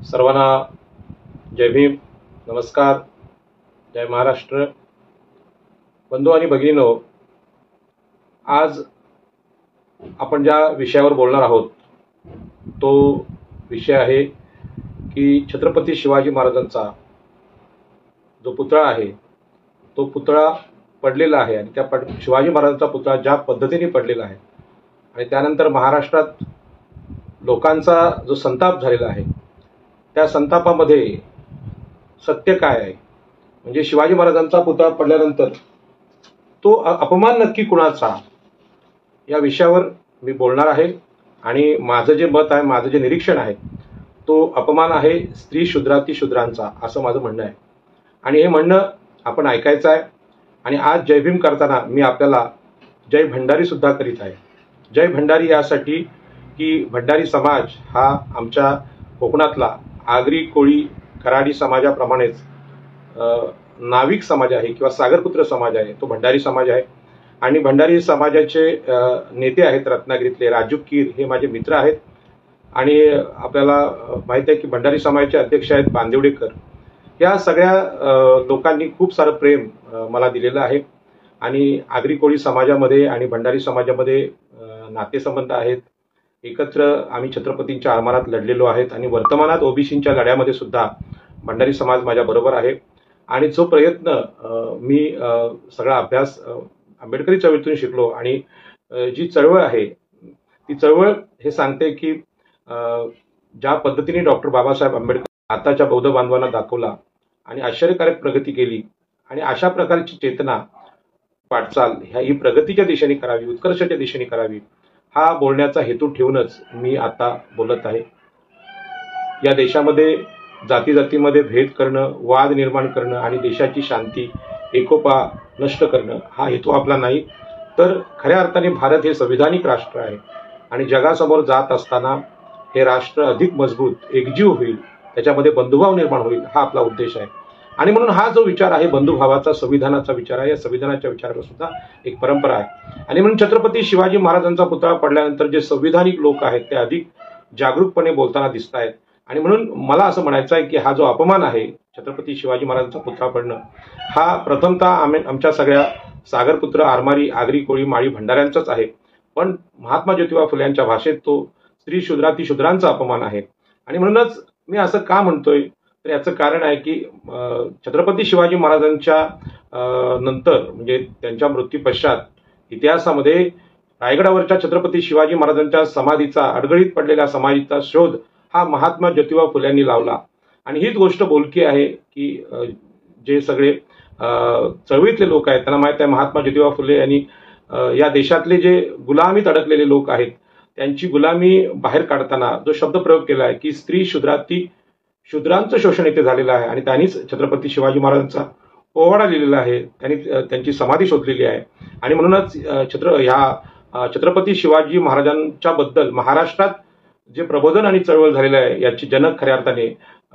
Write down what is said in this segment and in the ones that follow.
सर्वांना जय भीम, नमस्कार, जय महाराष्ट्र. बंधू आणि भगिनींनो, आज आपण ज्या विषयावर बोलणार आहोत तो विषय आहे की छत्रपती शिवाजी महाराजांचा जो पुतळा आहे तो पुतळा पडलेला आहे आणि त्या शिवाजी महाराजांचा पुतळा ज्या पद्धतीने पडलेला आहे आणि त्यानंतर महाराष्ट्रात लोकांचा जो संताप झालेला आहे त्या संतापामध्ये सत्य काय आहे, म्हणजे शिवाजी महाराजांचा पुतळा पडल्यानंतर तो अपमान नक्की कुणाचा, या विषयावर मी बोलणार आहे. आणि माझं जे मत आहे, माझं जे निरीक्षण आहे, तो अपमान आहे स्त्री शूद्राती शूद्रांचा, असं माझं म्हणणं आहे. आणि हे म्हणणं आपण ऐकायचं आहे. आणि आज जय भीम करताना मी आपल्याला जय भंडारी सुद्धा करीत आहे. जय भंडारी यासाठी की भंडारी समाज हा आमच्या कोकणातला आगरी कोळी कराडी समाजाप्रमाणेच नाविक समाज आहे किंवा सागरपुत्र समाज आहे, तो भंडारी समाज आहे. आणि भंडारी समाजाचे नेते आहेत रत्नागिरीतले राजू कीर, हे माझे मित्र आहेत. आणि आपल्याला माहिती आहे की भंडारी समाजाचे अध्यक्ष आहेत बांदिवडेकर. या सगळ्या लोकांनी खूप सारं प्रेम मला दिलेलं आहे. आणि आगरी कोळी समाजामध्ये आणि भंडारी समाजामध्ये नातेसंबंध आहेत. एकत्र आम्ही छत्रपतींच्या आरमारात लढलेलो आहेत आणि वर्तमानात ओबीसींच्या लढ्यामध्ये सुद्धा भंडारी समाज माझ्या बरोबर आहे. आणि जो प्रयत्न मी सगळा अभ्यास आंबेडकरी चळवळीतून शिकलो आणि जी चळवळ आहे ती चळवळ हे सांगते की ज्या पद्धतीने डॉक्टर बाबासाहेब आंबेडकर आताच्या बौद्ध बांधवांना दाखवला आणि आश्चर्यकारक प्रगती केली आणि अशा प्रकारची चेतना वाटचाल ही प्रगतीच्या दिशेने करावी, उत्कर्षाच्या दिशेने करावी, हा बोलण्याचा हेतू ठेवूनच मी आता बोलत आहे. या देशामध्ये जाती जातीमध्ये भेद करणं, वाद निर्माण करणं आणि देशाची शांती एकोपा नष्ट करणं हा हेतू आपला नाही. तर खऱ्या अर्थाने भारत हे संविधानिक राष्ट्र आहे आणि जगासमोर जात असताना हे राष्ट्र अधिक मजबूत, एकजीव होईल, त्याच्यामध्ये बंधुभाव निर्माण होईल, हा आपला उद्देश आहे. आणि म्हणून हा जो विचार आहे बंधुभावाचा, संविधानाचा विचार आहे, या संविधानाच्या विचाराला सुद्धा एक परंपरा आहे. आणि म्हणून छत्रपती शिवाजी महाराजांचा पुतळा पडल्यानंतर जे संविधानिक लोक आहेत ते अधिक जागरूकपणे बोलताना दिसत आहेत. आणि म्हणून मला असं म्हणायचं आहे की हा जो अपमान आहे छत्रपती शिवाजी महाराजांचा पुतळा पडणं, हा प्रथमतः आमच्या सगळ्या सागरपुत्र, आरमारी, आगरी कोळी, माळी, भंडाऱ्यांचाच आहे. पण महात्मा ज्योतिबा फुले यांच्या भाषेत तो स्त्री शूद्राती शूद्रांचा अपमान आहे. आणि म्हणूनच मी असं का म्हणतोय, तर याचं कारण आहे की छत्रपती शिवाजी महाराजांच्या नंतर म्हणजे त्यांच्या मृत्यू पश्चात इतिहासामध्ये रायगडावरच्या छत्रपती शिवाजी महाराजांच्या समाधीचा, अडगळीत पडलेल्या समाधीचा शोध हा महात्मा ज्योतिबा फुले यांनी लावला. आणि हीच गोष्ट बोलकी आहे की जे सगळे चळवळीतले लोक आहेत त्यांना माहित आहे महात्मा ज्योतिबा फुले यांनी या देशातले जे गुलामीत अडकलेले लोक आहेत त्यांची गुलामी बाहेर काढताना जो शब्द प्रयोग केला आहे की स्त्री शूद्राती शूद्रांचं शोषण इथे झालेलं आहे. आणि त्यांनीच छत्रपती शिवाजी महाराजांचा पोवाडा लिहिलेला आहे, त्यांनी त्यांची समाधी शोधलेली आहे. आणि म्हणूनच छत्रपती शिवाजी महाराजांच्या बद्दल महाराष्ट्रात जे प्रबोधन आणि चळवळ झालेलं आहे याची जनक खऱ्या अर्थाने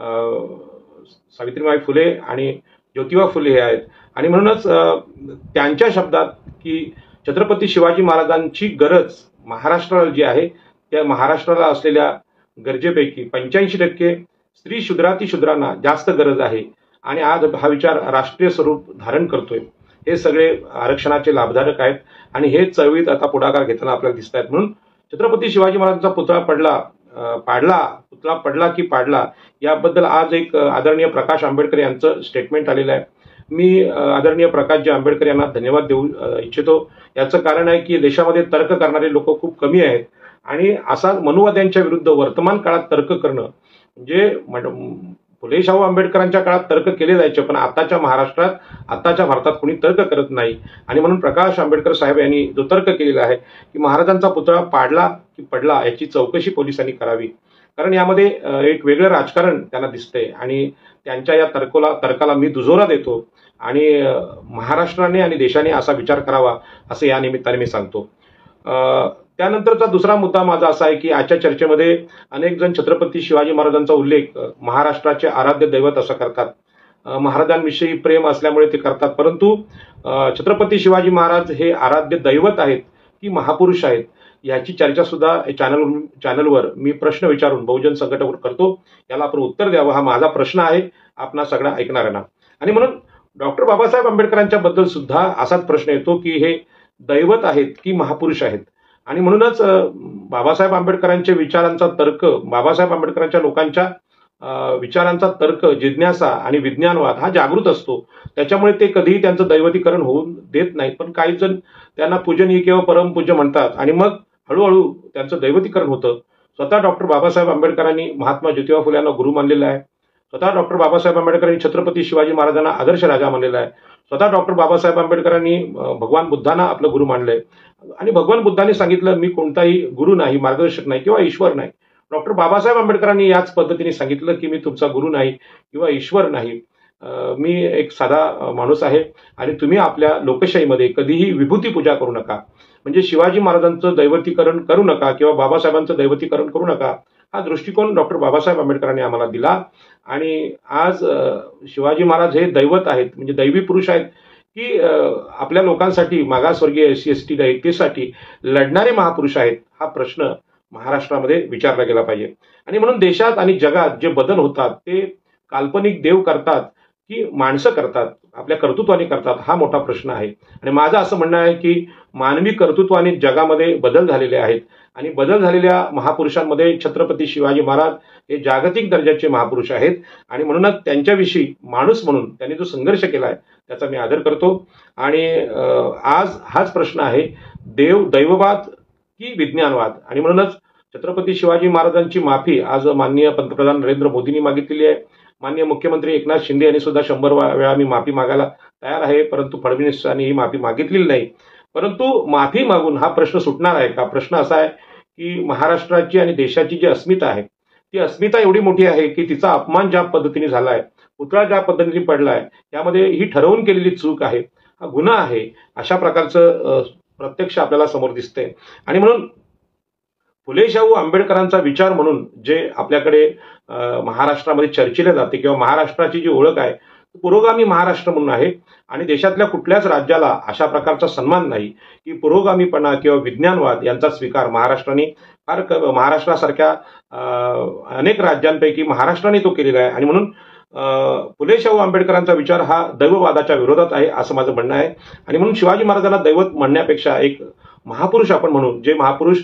सावित्रीबाई फुले आणि ज्योतिबा फुले हे आहेत. आणि म्हणूनच त्यांच्या शब्दात की छत्रपती शिवाजी महाराजांची गरज महाराष्ट्राला जी आहे त्या महाराष्ट्राला असलेल्या गरजेपैकी 85% स्त्री शूद्राती शूद्रांना जास्त गरज आहे. आणि आज हा विचार राष्ट्रीय स्वरूप धारण करतोय. हे सगळे आरक्षणाचे लाभधारक आहेत आणि हे चळवळीत आता पुढाकार घेताना आपल्याला दिसत आहेत. म्हणून छत्रपती शिवाजी महाराजांचा पुतळा पडला की पाडला याबद्दल आज एक आदरणीय प्रकाश आंबेडकर यांचं स्टेटमेंट आलेलं आहे. मी आदरणीय प्रकाशजी आंबेडकर यांना धन्यवाद देऊ इच्छितो. याचं कारण आहे की देशामध्ये तर्क करणारे लोक खूप कमी आहेत आणि असा मनुवाद्यांच्या विरुद्ध वर्तमान काळात तर्क करणं म्हणजे फुले शाहू आंबेडकरांच्या काळात तर्क केले जायचे, पण आताच्या महाराष्ट्रात, आताच्या भारतात कोणी तर्क करत नाही. आणि म्हणून प्रकाश आंबेडकर साहेब यांनी जो तर्क केलेला आहे की महाराजांचा पुतळा पाडला की पडला याची चौकशी पोलिसांनी करावी, कारण यामध्ये एक वेगळं राजकारण त्यांना दिसतंय. आणि त्यांच्या या तर्काला मी दुजोरा देतो आणि महाराष्ट्राने आणि देशाने असा विचार करावा असं या निमित्ताने मी सांगतो. त्यानंतरचा दुसरा मुद्दा माझा असा आहे की आजच्या चर्चेमध्ये अनेक जण छत्रपती शिवाजी महाराजांचा उल्लेख महाराष्ट्राचे आराध्य दैवत असं करतात. महाराजांविषयी प्रेम असल्यामुळे ते करतात, परंतु छत्रपती शिवाजी महाराज हे आराध्य दैवत आहेत की महापुरुष आहेत याची चर्चा सुद्धा चॅनलवर मी प्रश्न विचारून बहुजन संघटनावर करतो. याला आपण उत्तर द्यावं, हा माझा प्रश्न आहे आपणा सगळ्या ऐकणाऱ्यांना. आणि म्हणून डॉक्टर बाबासाहेब आंबेडकरांच्या बद्दल सुद्धा असाच प्रश्न येतो की हे दैवत आहेत की महापुरुष आहेत. आणि म्हणूनच बाबासाहेब आंबेडकरांच्या विचारांचा तर्क, बाबासाहेब आंबेडकरांच्या लोकांच्या विचारांचा तर्क, जिज्ञासा आणि विज्ञानवाद हा जागृत असतो. त्याच्यामुळे ते कधीही त्यांचं दैवतीकरण होऊ देत नाहीत. पण काही जण त्यांना पूजनीय किंवा परमपूज्य म्हणतात आणि मग हळूहळू त्यांचं दैवतीकरण होतं. स्वतः डॉक्टर बाबासाहेब आंबेडकरांनी महात्मा ज्योतिबा फुले यांना गुरु मानलेलं आहे. स्वतः डॉक्टर बाबासाहेब आंबेडकरांनी छत्रपती शिवाजी महाराजांना आदर्श राजा मानलेला आहे. स्वतः डॉक्टर बाबासाहेब आंबेडकरांनी भगवान बुद्धांना आपलं गुरु मानलंय. आणि भगवान बुद्धांनी सांगितलं, मी कोणताही गुरु नाही, मार्गदर्शक नाही किंवा ईश्वर नाही. डॉक्टर बाबासाहेब आंबेडकरांनी याच पद्धतीने सांगितलं की मी तुमचा गुरु नाही किंवा ईश्वर नाही, मी एक साधा माणूस आहे आणि तुम्ही आपल्या लोकशाहीमध्ये कधीही विभूती पूजा करू नका, म्हणजे शिवाजी महाराजांचं दैवतीकरण करू नका किंवा बाबासाहेबांचं दैवतीकरण करू नका. हा दृष्टिकोन डॉक्टर बाबासाहेब आंबेडकरांनी आम्हाला दिला. आणि आज शिवाजी महाराज हे दैवत आहेत, म्हणजे दैवी पुरुष आहेत की आपल्या लोकांसाठी, मागासवर्गीय SC ST दैतेसाठी लढणारे महापुरुष आहेत. हा प्रश्न महाराष्ट्रामध्ये विचारला गेला पाहिजे. आणि म्हणून देशात आणि जगात जे बदल होतात ते काल्पनिक देव करतात की माणसं करतात, आपल्या कर्तृत्वाने करतात, हा मोठा प्रश्न आहे. आणि माझं असं म्हणणं आहे की मानवी कर्तृत्वाने जगामध्ये बदल झालेले आहेत. आणि बदल झालेल्या महापुरुषांमध्ये छत्रपती शिवाजी महाराज हे जागतिक दर्जाचे महापुरुष आहेत. आणि म्हणूनच त्यांच्याविषयी माणूस म्हणून त्यांनी जो संघर्ष केला आहे त्याचा मी आदर करतो. आणि आज हाच प्रश्न आहे, दैववाद की विज्ञानवाद. आणि म्हणूनच छत्रपती शिवाजी महाराजांची माफी आज माननीय पंतप्रधान नरेंद्र मोदींनी मागितलेली आहे. माननीय मुख्यमंत्री एकनाथ शिंदे यांनी सुद्धा 100 वेळा मी माफी मागायला तयार आहे, परंतु फडणवीसांनी ही माफी मागितलेली नाही. परंतु माफी मागून हा प्रश्न सुटणार आहे का? प्रश्न असा आहे की महाराष्ट्राची आणि देशाची जी अस्मिता आहे ती अस्मिता एवढी मोठी आहे की तिचा अपमान ज्या पद्धतीने झालाय, पुतळा ज्या पद्धतीने पडलाय, त्यामध्ये ही ठरवून केलेली चूक आहे, हा गुन्हा आहे, अशा प्रकारचं प्रत्यक्ष आपल्याला समोर दिसतंय. आणि म्हणून फुले शाहू आंबेडकरांचा विचार म्हणून जे आपल्याकडे महाराष्ट्रामध्ये चर्चिले जाते किंवा महाराष्ट्राची जी ओळख आहे पुरोगामी महाराष्ट्र म्हणून आहे. आणि देशातल्या कुठल्याच राज्याला अशा प्रकारचा सन्मान नाही की पुरोगामीपणा किंवा विज्ञानवाद यांचा स्वीकार महाराष्ट्राने महाराष्ट्रासारख्या अनेक राज्यांपैकी महाराष्ट्राने तो केलेला आहे. आणि म्हणून फुले शाहू आंबेडकरांचा विचार हा दैववादाच्या विरोधात आहे असं माझं म्हणणं आहे. आणि म्हणून शिवाजी महाराजांना दैवत म्हणण्यापेक्षा एक महापुरुष आपण म्हणून, जे महापुरुष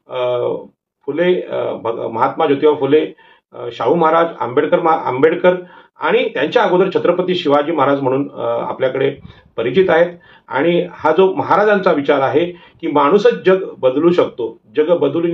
फुले, महात्मा ज्योतिबा फुले, शाहू महाराज, आंबेडकर आणि त्यांच्या अगोदर छत्रपती शिवाजी महाराज म्हणून आपल्याकडे परिचित आहेत. आणि हा जो महाराजांचा विचार आहे की माणूसच जग बदलू शकतो, जग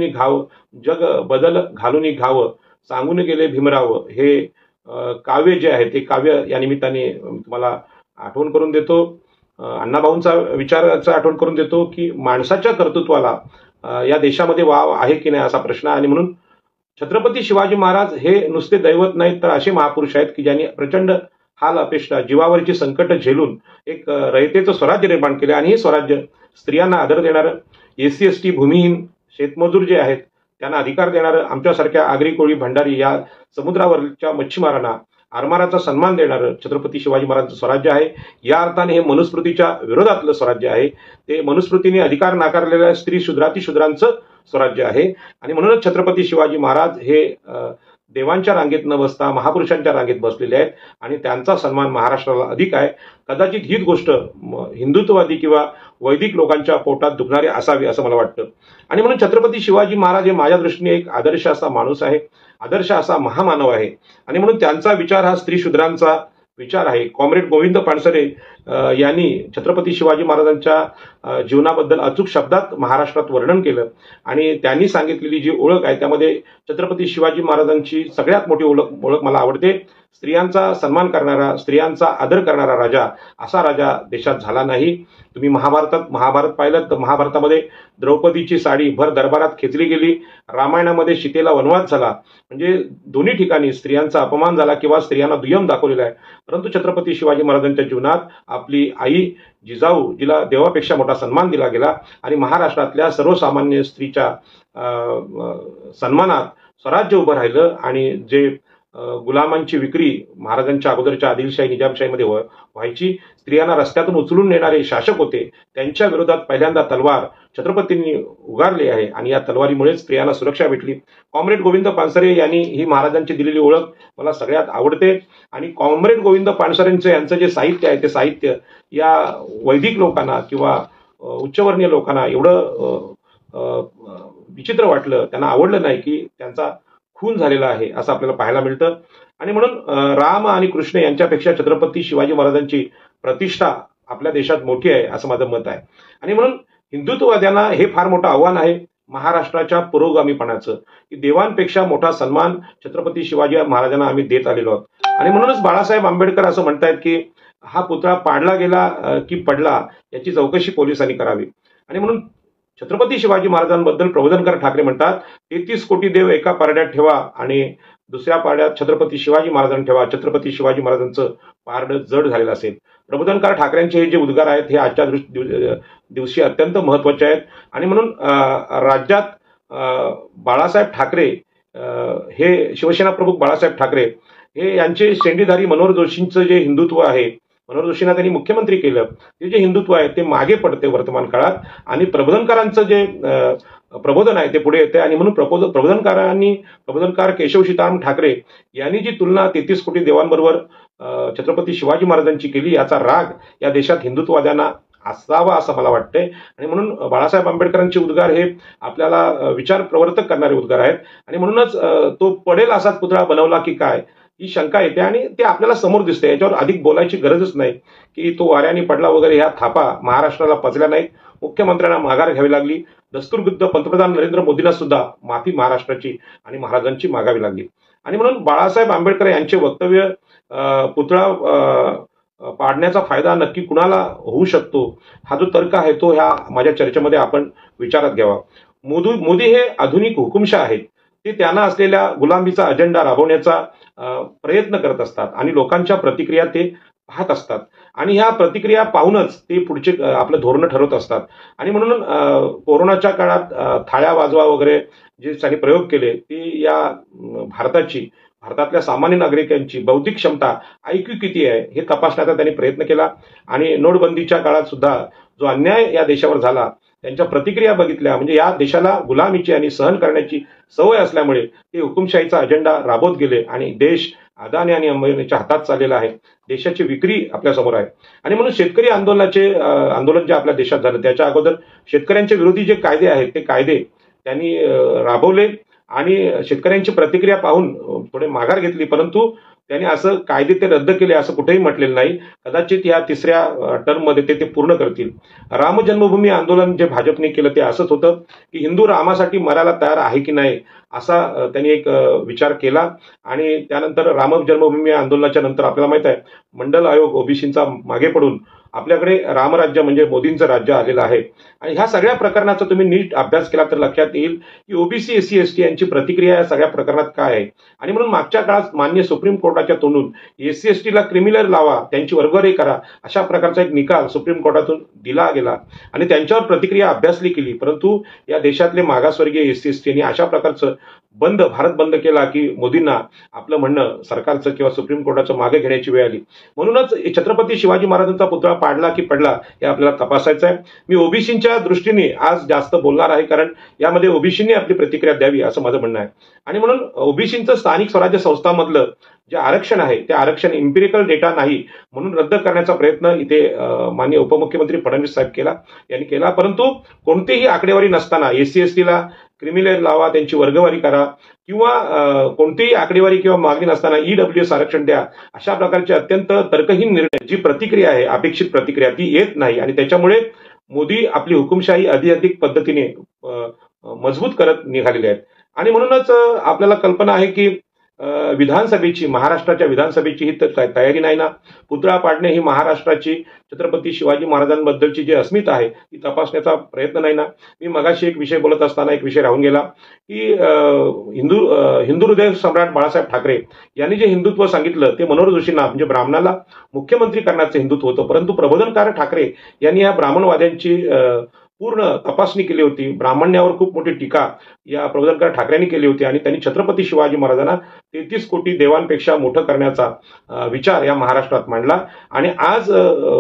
बदल घालून घावं, सांगून गेले भीमराव, हे काव्य जे आहे ते काव्य या निमित्ताने तुम्हाला आठवण करून देतो. अण्णाभाऊंचा विचाराचा आठवण करून देतो की माणसाच्या कर्तृत्वाला या देशामध्ये वाव आहे की नाही असा प्रश्न. आणि म्हणून छत्रपती शिवाजी महाराज हे नुसते दैवत नाहीत तर असे महापुरुष आहेत की ज्यांनी प्रचंड हाल अपेष्टा, जीवावरची संकट झेलून एक रयतेचं स्वराज्य निर्माण केलं. आणि हे स्वराज्य स्त्रियांना आदर देणारं, SC ST भूमिहीन शेतमजूर जे आहेत त्यांना अधिकार देणारं, आमच्यासारख्या आगरी कोळी भंडारी या समुद्रावरच्या मच्छीमारांना आरमाराचा सन्मान देणारं छत्रपती शिवाजी महाराजांचं स्वराज्य आहे. या अर्थाने हे मनुस्मृतीच्या विरोधातलं स्वराज्य आहे. ते मनुस्मृतीने अधिकार नाकारलेल्या स्त्री शूद्रांचं स्वराज्य आहे. आणि म्हणूनच छत्रपती शिवाजी महाराज हे देवांच्या रांगेत न बसता महापुरुषांच्या रांगेत बसलेले आहेत आणि त्यांचा सन्मान महाराष्ट्राला अधिक आहे. कदाचित हीच गोष्ट हिंदुत्ववादी किंवा वैदिक लोकांच्या पोटात दुखणारी असावी असं मला वाटतं. आणि म्हणून छत्रपती शिवाजी महाराज हे माझ्या दृष्टीने एक आदर्श असा माणूस आहे, आदर्श असा महामानव आहे. आणि म्हणून त्यांचा विचार हा स्त्री शूद्रांचा विचार आहे. कॉम्रेड गोविंद पानसरे यांनी छत्रपती शिवाजी महाराजांच्या जीवनाबद्दल अचूक शब्दात महाराष्ट्रात वर्णन केलं आणि त्यांनी सांगितलेली जी ओळख आहे त्यामध्ये छत्रपती शिवाजी महाराजांची सगळ्यात मोठी ओळख मला आवडते. स्त्रियांचा सन्मान करणारा, स्त्रियांचा आदर करणारा राजा, असा राजा देशात झाला नाही. तुम्ही महाभारत पाहिलं तर महाभारतामध्ये द्रौपदीची साडी भर दरबारात खेचली गेली. रामायणामध्ये सीतेला वनवास झाला. म्हणजे दोन्ही ठिकाणी स्त्रियांचा अपमान झाला किंवा स्त्रियांना दुय्यम दाखवलेला आहे. परंतु छत्रपती शिवाजी महाराजांच्या जीवनात आपली आई जिजाऊ, जिला देवापेक्षा मोठा सन्मान दिला गेला आणि महाराष्ट्रातल्या सर्वसामान्य स्त्रीच्या सन्मानात स्वराज्य उभं राहिलं. आणि जे गुलामांची विक्री महाराजांच्या अगोदरच्या आदिलशाही निजामशाहीमध्ये व्हायची, स्त्रियांना रस्त्यातून उचलून नेणारे शासक होते, त्यांच्या विरोधात पहिल्यांदा तलवार छत्रपतींनी उगारली आहे आणि या तलवारीमुळेच स्त्रियांना सुरक्षा भेटली. कॉम्रेड गोविंद पानसरे यांनी ही महाराजांची दिलेली ओळख मला सगळ्यात आवडते आणि कॉम्रेड गोविंद पानसरेंचं यांचं जे साहित्य आहे ते साहित्य या वैदिक लोकांना किंवा उच्चवर्णीय लोकांना एवढं विचित्र वाटलं, त्यांना आवडलं नाही की त्यांचा खून झालेला आहे असं आपल्याला पाहायला मिळतं. आणि म्हणून राम आणि कृष्ण यांच्यापेक्षा छत्रपती शिवाजी महाराजांची प्रतिष्ठा आपल्या देशात मोठी आहे असं माझं मत आहे. आणि म्हणून हिंदुत्ववाद्यांना हे फार मोठं आव्हान आहे महाराष्ट्राच्या पुरोगामीपणाचं, की देवांपेक्षा मोठा सन्मान छत्रपती शिवाजी महाराजांना आम्ही देत आलेलो आहोत. आणि म्हणूनच बाळासाहेब आंबेडकर असं म्हणतायत की हा पुतळा पाडला गेला की पडला याची चौकशी पोलिसांनी करावी. आणि म्हणून छत्रपती शिवाजी महाराजांबद्दल प्रबोधनकार ठाकरे म्हणतात 33 कोटी देव एका पारड्यात ठेवा आणि दुसऱ्या पारड्यात छत्रपती शिवाजी महाराजांना ठेवा, छत्रपती शिवाजी महाराजांचं पारडं जड झालेलं असेल. प्रबोधनकार ठाकरेंचे हे जे उद्गार आहेत हे आजच्या दिवशी अत्यंत महत्वाचे आहेत. आणि म्हणून राज्यात बाळासाहेब ठाकरे हे शिवसेना प्रमुख बाळासाहेब ठाकरे हे यांचे शेंडीधारी मनोहर जोशींचं जे हिंदुत्व आहे, मनोहर जोशींना त्यांनी मुख्यमंत्री केलं, ते जे हिंदुत्व आहे ते मागे पडते वर्तमान काळात आणि प्रबोधनकारांचं जे प्रबोधन आहे ते पुढे येते. आणि म्हणून प्रबोधनकार केशव सीताराम ठाकरे यांनी जी तुलना 33 कोटी देवांबरोबर छत्रपती शिवाजी महाराजांची केली याचा राग या देशात हिंदुत्ववाद्यांना असावा असं मला वाटतंय. आणि म्हणून बाळासाहेब आंबेडकरांचे उद्गार हे आपल्याला विचार प्रवर्तक करणारे उद्गार आहेत. आणि म्हणूनच तो पडेल असाच पुतळा बनवला की काय ही शंका येते आणि ते आपल्याला समोर दिसते. याच्यावर अधिक बोलायची गरजच नाही की तो वाऱ्याने पडला वगैरे. ह्या थापा महाराष्ट्राला पचल्या नाहीत. मुख्यमंत्र्यांना माघार घ्यावी लागली. दस्तूरबद्ध पंतप्रधान नरेंद्र मोदींना सुद्धा माफी महाराष्ट्राची आणि महाराजांची मागावी लागली. आणि म्हणून बाळासाहेब आंबेडकर यांचे वक्तव्य पुतळा पाडण्याचा फायदा नक्की कुणाला होऊ शकतो हा जो तर्क आहे तो ह्या माझ्या चर्चेमध्ये आपण विचारात घ्यावा. मोदी हे आधुनिक हुकुमशाह आहेत. ते त्यांना असलेल्या गुलामीचा अजेंडा राबवण्याचा प्रयत्न करत असतात आणि लोकांच्या प्रतिक्रिया ते पाहत असतात आणि ह्या प्रतिक्रिया पाहूनच ते पुढचे आपलं धोरण ठरवत असतात. आणि म्हणून कोरोनाच्या काळात थाळ्या वाजवा वगैरे जे त्यांनी प्रयोग केले ते या भारतातल्या सामान्य नागरिकांची बौद्धिक क्षमता IQ किती आहे हे तपासण्याचा त्यांनी प्रयत्न केला. आणि नोटबंदीच्या काळात सुद्धा जो अन्याय या देशावर झाला त्यांच्या प्रतिक्रिया बघितल्या. म्हणजे या देशाला गुलामीची आणि सहन करण्याची सवय असल्यामुळे ते हुकुमशाहीचा अजेंडा राबवत गेले आणि देश अदानी आणि अंबानीच्या हातात चाललेला आहे. देशाची विक्री आपल्या समोर आहे. आणि म्हणून शेतकरी आंदोलन जे आपल्या देशात झालं त्याच्या अगोदर शेतकऱ्यांच्या विरोधी जे कायदे आहेत ते कायदे त्यांनी राबवले आणि शेतकऱ्यांची प्रतिक्रिया पाहून थोडे माघार घेतली. परंतु त्यांनी असं कायदे ते रद्द केले असं कुठेही म्हटलेलं नाही. कदाचित या तिसऱ्या टर्ममध्ये ते पूर्ण करतील. राम जन्मभूमी आंदोलन जे भाजपने केलं ते असंच होतं की हिंदू रामासाठी मरायला तयार आहे की नाही असा त्यांनी एक विचार केला. आणि त्यानंतर राम जन्मभूमी आंदोलनाच्या नंतर आपल्याला माहित आहे मंडल आयोग ओबीसींचा मागे पडून आपल्याकडे रामराज्य म्हणजे मोदींचं राज्य आलेलं आहे. आणि ह्या सगळ्या प्रकरणाचा तुम्ही नीट अभ्यास केला तर लक्षात येईल की ओबीसी SC ST यांची प्रतिक्रिया या सगळ्या प्रकरणात काय आहे. आणि म्हणून मागच्या काळात मान्य सुप्रीम कोर्टाच्या तोंडून SC ST ला क्रिमिनल लावा, त्यांची वर्गवारी करा अशा प्रकारचा एक निकाल सुप्रीम कोर्टातून दिला गेला आणि त्यांच्यावर प्रतिक्रिया अभ्यासली गेली. परंतु या देशातले मागासवर्गीय SC ST यांनी अशा प्रकारचं भारत बंद केला की मोदींना आपलं म्हणणं सरकारचं किंवा सुप्रीम कोर्टाचं मागे घेण्याची वेळ आली. म्हणूनच छत्रपती शिवाजी महाराजांचा पुतळा पाडला की पडला हे आपल्याला तपासायचं आहे. मी ओबीसींच्या दृष्टीने आज जास्त बोलणार आहे कारण यामध्ये ओबीसींनी आपली प्रतिक्रिया द्यावी असं माझं म्हणणं आहे. आणि म्हणून ओबीसींचं स्थानिक स्वराज्य संस्थांमधलं जे आरक्षण आहे ते आरक्षण इम्पिरिकल डेटा नाही म्हणून रद्द करण्याचा प्रयत्न इथे माननीय उपमुख्यमंत्री फडणवीस साहेब यांनी केला. परंतु कोणतीही आकडेवारी नसताना SC ST ला क्रिमिनल लावा, त्यांची वर्गवारी करा किंवा कोणतीही आकडेवारी किंवा मागणी नसताना EWS आरक्षण द्या अशा प्रकारचे अत्यंत तर्कहीन निर्णय जी प्रतिक्रिया आहे अपेक्षित प्रतिक्रिया ती येत नाही. आणि त्याच्यामुळे मोदी आपली हुकुमशाही अधिक पद्धतीने मजबूत करत निघालेले आहेत. आणि म्हणूनच आपल्याला कल्पना आहे की महाराष्ट्राच्या विधानसभेची ही तयारी नाही ना. पुतळा पाडणे ही महाराष्ट्राची छत्रपती शिवाजी महाराजांबद्दलची जी अस्मिता आहे ती तपासण्याचा प्रयत्न नाही ना. मी मगाशी एक विषय बोलत असताना एक विषय राहून गेला की हिंदू हृदय सम्राट बाळासाहेब ठाकरे यांनी जे हिंदुत्व सांगितलं ते मनोहर जोशींना म्हणजे ब्राह्मणाला मुख्यमंत्री करण्याचं हिंदुत्व होतं. परंतु प्रबोधनकार ठाकरे यांनी या ब्राह्मणवाद्यांची पूर्ण तपासणी केली होती. ब्राह्मण्यावर खूप मोठी टीका या प्रबोधनकार ठाकरेंनी केली होती आणि त्यांनी छत्रपती शिवाजी महाराजांना 33 कोटी देवांपेक्षा मोठं करण्याचा विचार या महाराष्ट्रात मांडला. आणि आज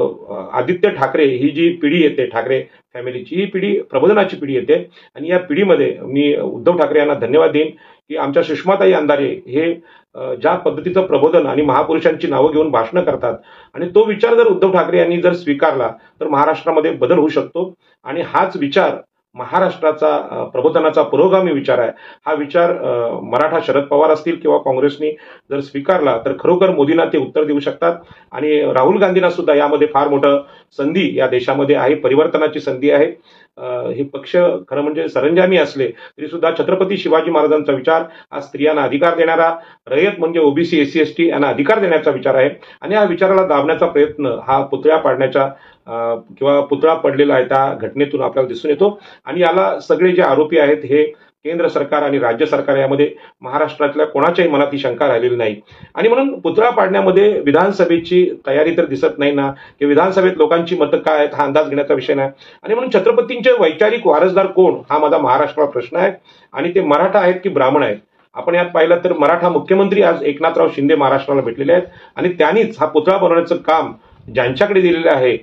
आदित्य ठाकरे ही जी पिढी येते, ठाकरे फॅमिलीची ही पिढी प्रबोधनाची पिढी येते. आणि या पिढीमध्ये मी उद्धव ठाकरे यांना धन्यवाद देईन की आमच्या सुषमाताई अंधारे हे ज्या पद्धतीचं प्रबोधन आणि महापुरुषांची नावं घेऊन भाषणं करतात आणि तो विचार जर उद्धव ठाकरे यांनी जर स्वीकारला तर महाराष्ट्रामध्ये बदल होऊ शकतो. आणि हाच विचार महाराष्ट्राचा प्रबोधनाचा पुरोगामी विचार आहे. हा विचार मराठा शरद पवार असतील किंवा काँग्रेसनी जर स्वीकारला तर खरोखर मोदींना ते उत्तर देऊ शकतात. आणि राहुल गांधींना सुद्धा यामध्ये फार मोठं संधी या देशामध्ये आहे, परिवर्तनाची संधी आहे. हे पक्ष खरं म्हणजे सरंजामी असले तरी सुद्धा छत्रपती शिवाजी महाराजांचा विचार हा स्त्रियांना अधिकार देणारा, रयत म्हणजे ओबीसी SC ST यांना अधिकार देण्याचा विचार आहे. आणि या विचाराला दाबण्याचा प्रयत्न हा पुतळ्या पाडण्याच्या किंवा पुतळा पडलेला आहे त्या घटनेतून आपल्याला दिसून येतो. आणि याला सगळे जे आरोपी आहेत हे केंद्र सरकार आणि राज्य सरकार, यामध्ये महाराष्ट्रातल्या कोणाच्याही मनात ही शंका राहिलेली नाही. आणि म्हणून पुतळा पाडण्यामध्ये विधानसभेची तयारी तर दिसत नाही ना, की विधानसभेत लोकांची मतं काय आहेत हा अंदाज घेण्याचा विषय नाही. आणि म्हणून छत्रपतींचे वैचारिक वारसदार कोण हा माझा महाराष्ट्राला प्रश्न आहे. आणि ते मराठा आहेत की ब्राह्मण आहेत. आपण यात पाहिलं तर मराठा मुख्यमंत्री आज एकनाथराव शिंदे महाराष्ट्राला भेटलेले आहेत आणि त्यांनीच हा पुतळा बनवण्याचं काम ज्यांच्याकडे दिलेलं आहे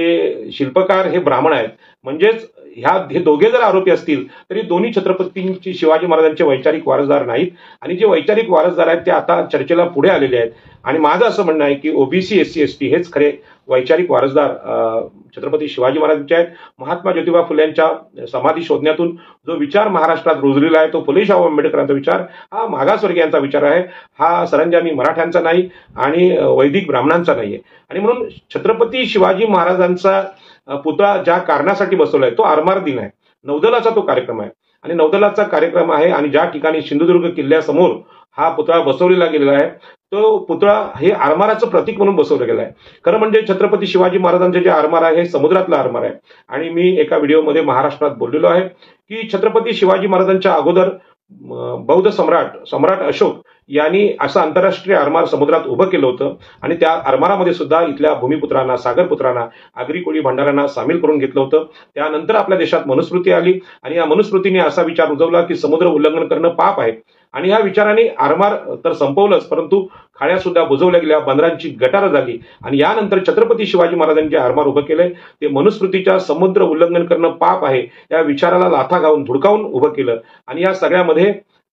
ते शिल्पकार हे ब्राह्मण आहेत. म्हणजेच हे दोघे जर आरोपी असतील तरी दोन्ही छत्रपतींची शिवाजी महाराजांचे वैचारिक वारसदार नाहीत. आणि जे वैचारिक वारसदार आहेत ते आता चर्चेला पुढे आलेले आहेत. आणि माझं असं म्हणणं आहे की ओबीसी SC ST हेच खरे वैचारिक वारसदार छत्रपती शिवाजी महाराजांचे आहेत. महात्मा ज्योतिबा फुलेंच्या समाधी शोधण्यातून जो विचार महाराष्ट्रात रुजलेला आहे तो फुले शाहू आंबेडकरांचा विचार हा मागासवर्गीयांचा विचार आहे. हा सरंजामी मराठ्यांचा नाही आणि वैदिक ब्राह्मणांचा नाहीये. आणि म्हणून छत्रपती शिवाजी महाराजांचा पुतळा ज्या कारणासाठी बसवलाय तो आरमार दिन आहे, नौदलाचा तो कार्यक्रम आहे. आणि नौदलाचा कार्यक्रम आहे आणि ज्या ठिकाणी सिंधुदुर्ग किल्ल्यासमोर हा पुतळा बसवलेला गेलेला आहे तो पुतळा हे आरमाराचं प्रतीक म्हणून बसवलं गेलं आहे. खरं म्हणजे छत्रपती शिवाजी महाराजांचे जे आरमार आहे हे समुद्रातलं आरमार आहे. आणि मी एका व्हिडिओमध्ये महाराष्ट्रात बोललेलो आहे की छत्रपती शिवाजी महाराजांच्या अगोदर बौद्ध सम्राट अशोक यांनी असं आंतरराष्ट्रीय आरमार समुद्रात उभं केलं होतं. आणि त्या आरमारामध्ये सुद्धा इथल्या भूमिपुत्रांना, सागरपुत्रांना, आगरी कोळी भंडाऱ्यांना सामील करून घेतलं होतं. त्यानंतर आपल्या देशात मनुस्मृती आली आणि या मनुस्मृतीने असा विचार रुजवला की समुद्र उल्लंघन करणं पाप आहे. आणि या विचाराने आरमार तर संपवलंच परंतु खाड्या सुद्धा बुजवल्या गेल्या, बंदरांची गटारं झाली. आणि यानंतर छत्रपती शिवाजी महाराजांनी जे आरमार उभं केलंय ते मनुस्मृतीच्या समुद्र उल्लंघन करणं पाप आहे या विचाराला लाथा घालून धुडकावून उभं केलं. आणि या सगळ्यामध्ये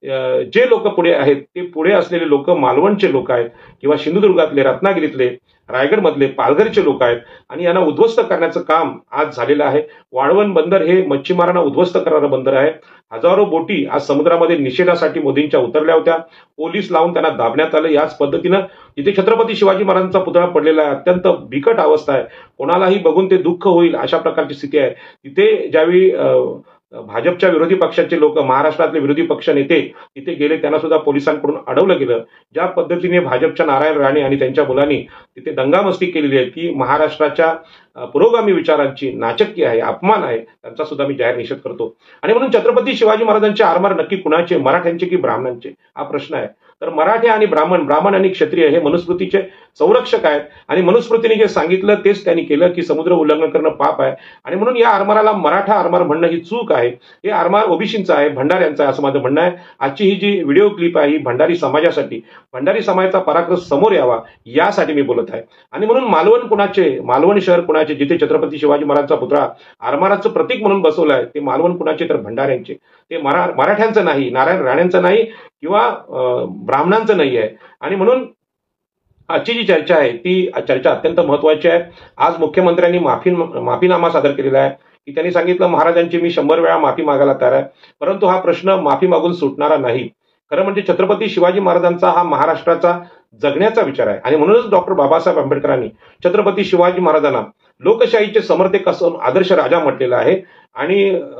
जे लोक पुढे आहेत ते पुढे असलेले लोक मालवणचे लोक आहेत किंवा सिंधुदुर्गातले, रत्नागिरीतले, रायगडमधले, पालघरचे लोक आहेत. आणि यांना उद्ध्वस्त करण्याचं काम आज झालेलं आहे. वाळवण बंदर हे मच्छीमारांना उद्ध्वस्त करणारं बंदर आहे. हजारो बोटी आज समुद्रामध्ये निषेधासाठी मोदींच्या उतरल्या होत्या. पोलीस लावून त्यांना दाबण्यात आलं. याच पद्धतीनं जिथे छत्रपती शिवाजी महाराजांचा पुतळा पडलेला आहे अत्यंत बिकट अवस्था आहे, कोणालाही बघून ते दुःख होईल अशा प्रकारची स्थिती आहे. तिथे ज्यावेळी भाजपच्या विरोधी पक्षाचे लोक, महाराष्ट्रातले विरोधी पक्ष नेते तिथे गेले, त्यांना सुद्धा पोलिसांकडून अडवलं गेलं. ज्या पद्धतीने भाजपच्या नारायण राणे आणि त्यांच्या मुलांनी तिथे दंगामस्ती केलेली आहे ती महाराष्ट्राच्या पुरोगामी विचारांची नाचक्की आहे, अपमान आहे, त्यांचा सुद्धा मी जाहीर निषेध करतो. आणि म्हणून छत्रपती शिवाजी महाराजांचे आरमार नक्की कुणाचे, मराठ्यांचे की ब्राह्मणांचे हा प्रश्न आहे. तर मराठे आणि ब्राह्मण आणि क्षत्रिय हे मनुस्मृतीचे संरक्षक आहेत. आणि मनुस्मृतीने जे सांगितलं तेच त्यांनी केलं की समुद्र उल्लंघन करणं पाप आहे. आणि म्हणून या आरमाराला मराठा आरमार म्हणणं ही चूक आहे. हे आरमार ओबीसींचं आहे, भंडाऱ्यांचं आहे असं माझं म्हणणं आहे. आजची ही जी व्हिडिओ क्लिप आहे ही भंडारी समाजासाठी, भंडारी समाजाचा पराक्रम समोर यावा यासाठी मी बोलत आहे. आणि म्हणून मालवण कुणाचे, मालवण शहर कुणाचे, जिथे छत्रपती शिवाजी महाराजांचा पुतळा आरमाराचं प्रतीक म्हणून बसवलं आहे ते मालवण कुणाचे तर भंडाऱ्यांचे. ते मराठ्यांचं नाही, नारायण राणेंचं नाही किंवा ब्राह्मणांचं नाही आहे. आणि म्हणून आजची जी चर्चा आहे ती चर्चा अत्यंत महत्वाची आहे. आज मुख्यमंत्र्यांनी माफीनामा सादर केलेला आहे की त्यांनी सांगितलं महाराजांची मी 100 वेळा माफी मागायला तयार आहे, परंतु हा प्रश्न माफी मागून सुटणारा नाही. खरं म्हणजे छत्रपती शिवाजी महाराजांचा हा महाराष्ट्राचा जगण्याचा विचार आहे. आणि म्हणूनच डॉक्टर बाबासाहेब आंबेडकरांनी छत्रपती शिवाजी महाराजांना लोकशाहीचे समर्थक असून आदर्श राजा म्हटलेला आहे. आणि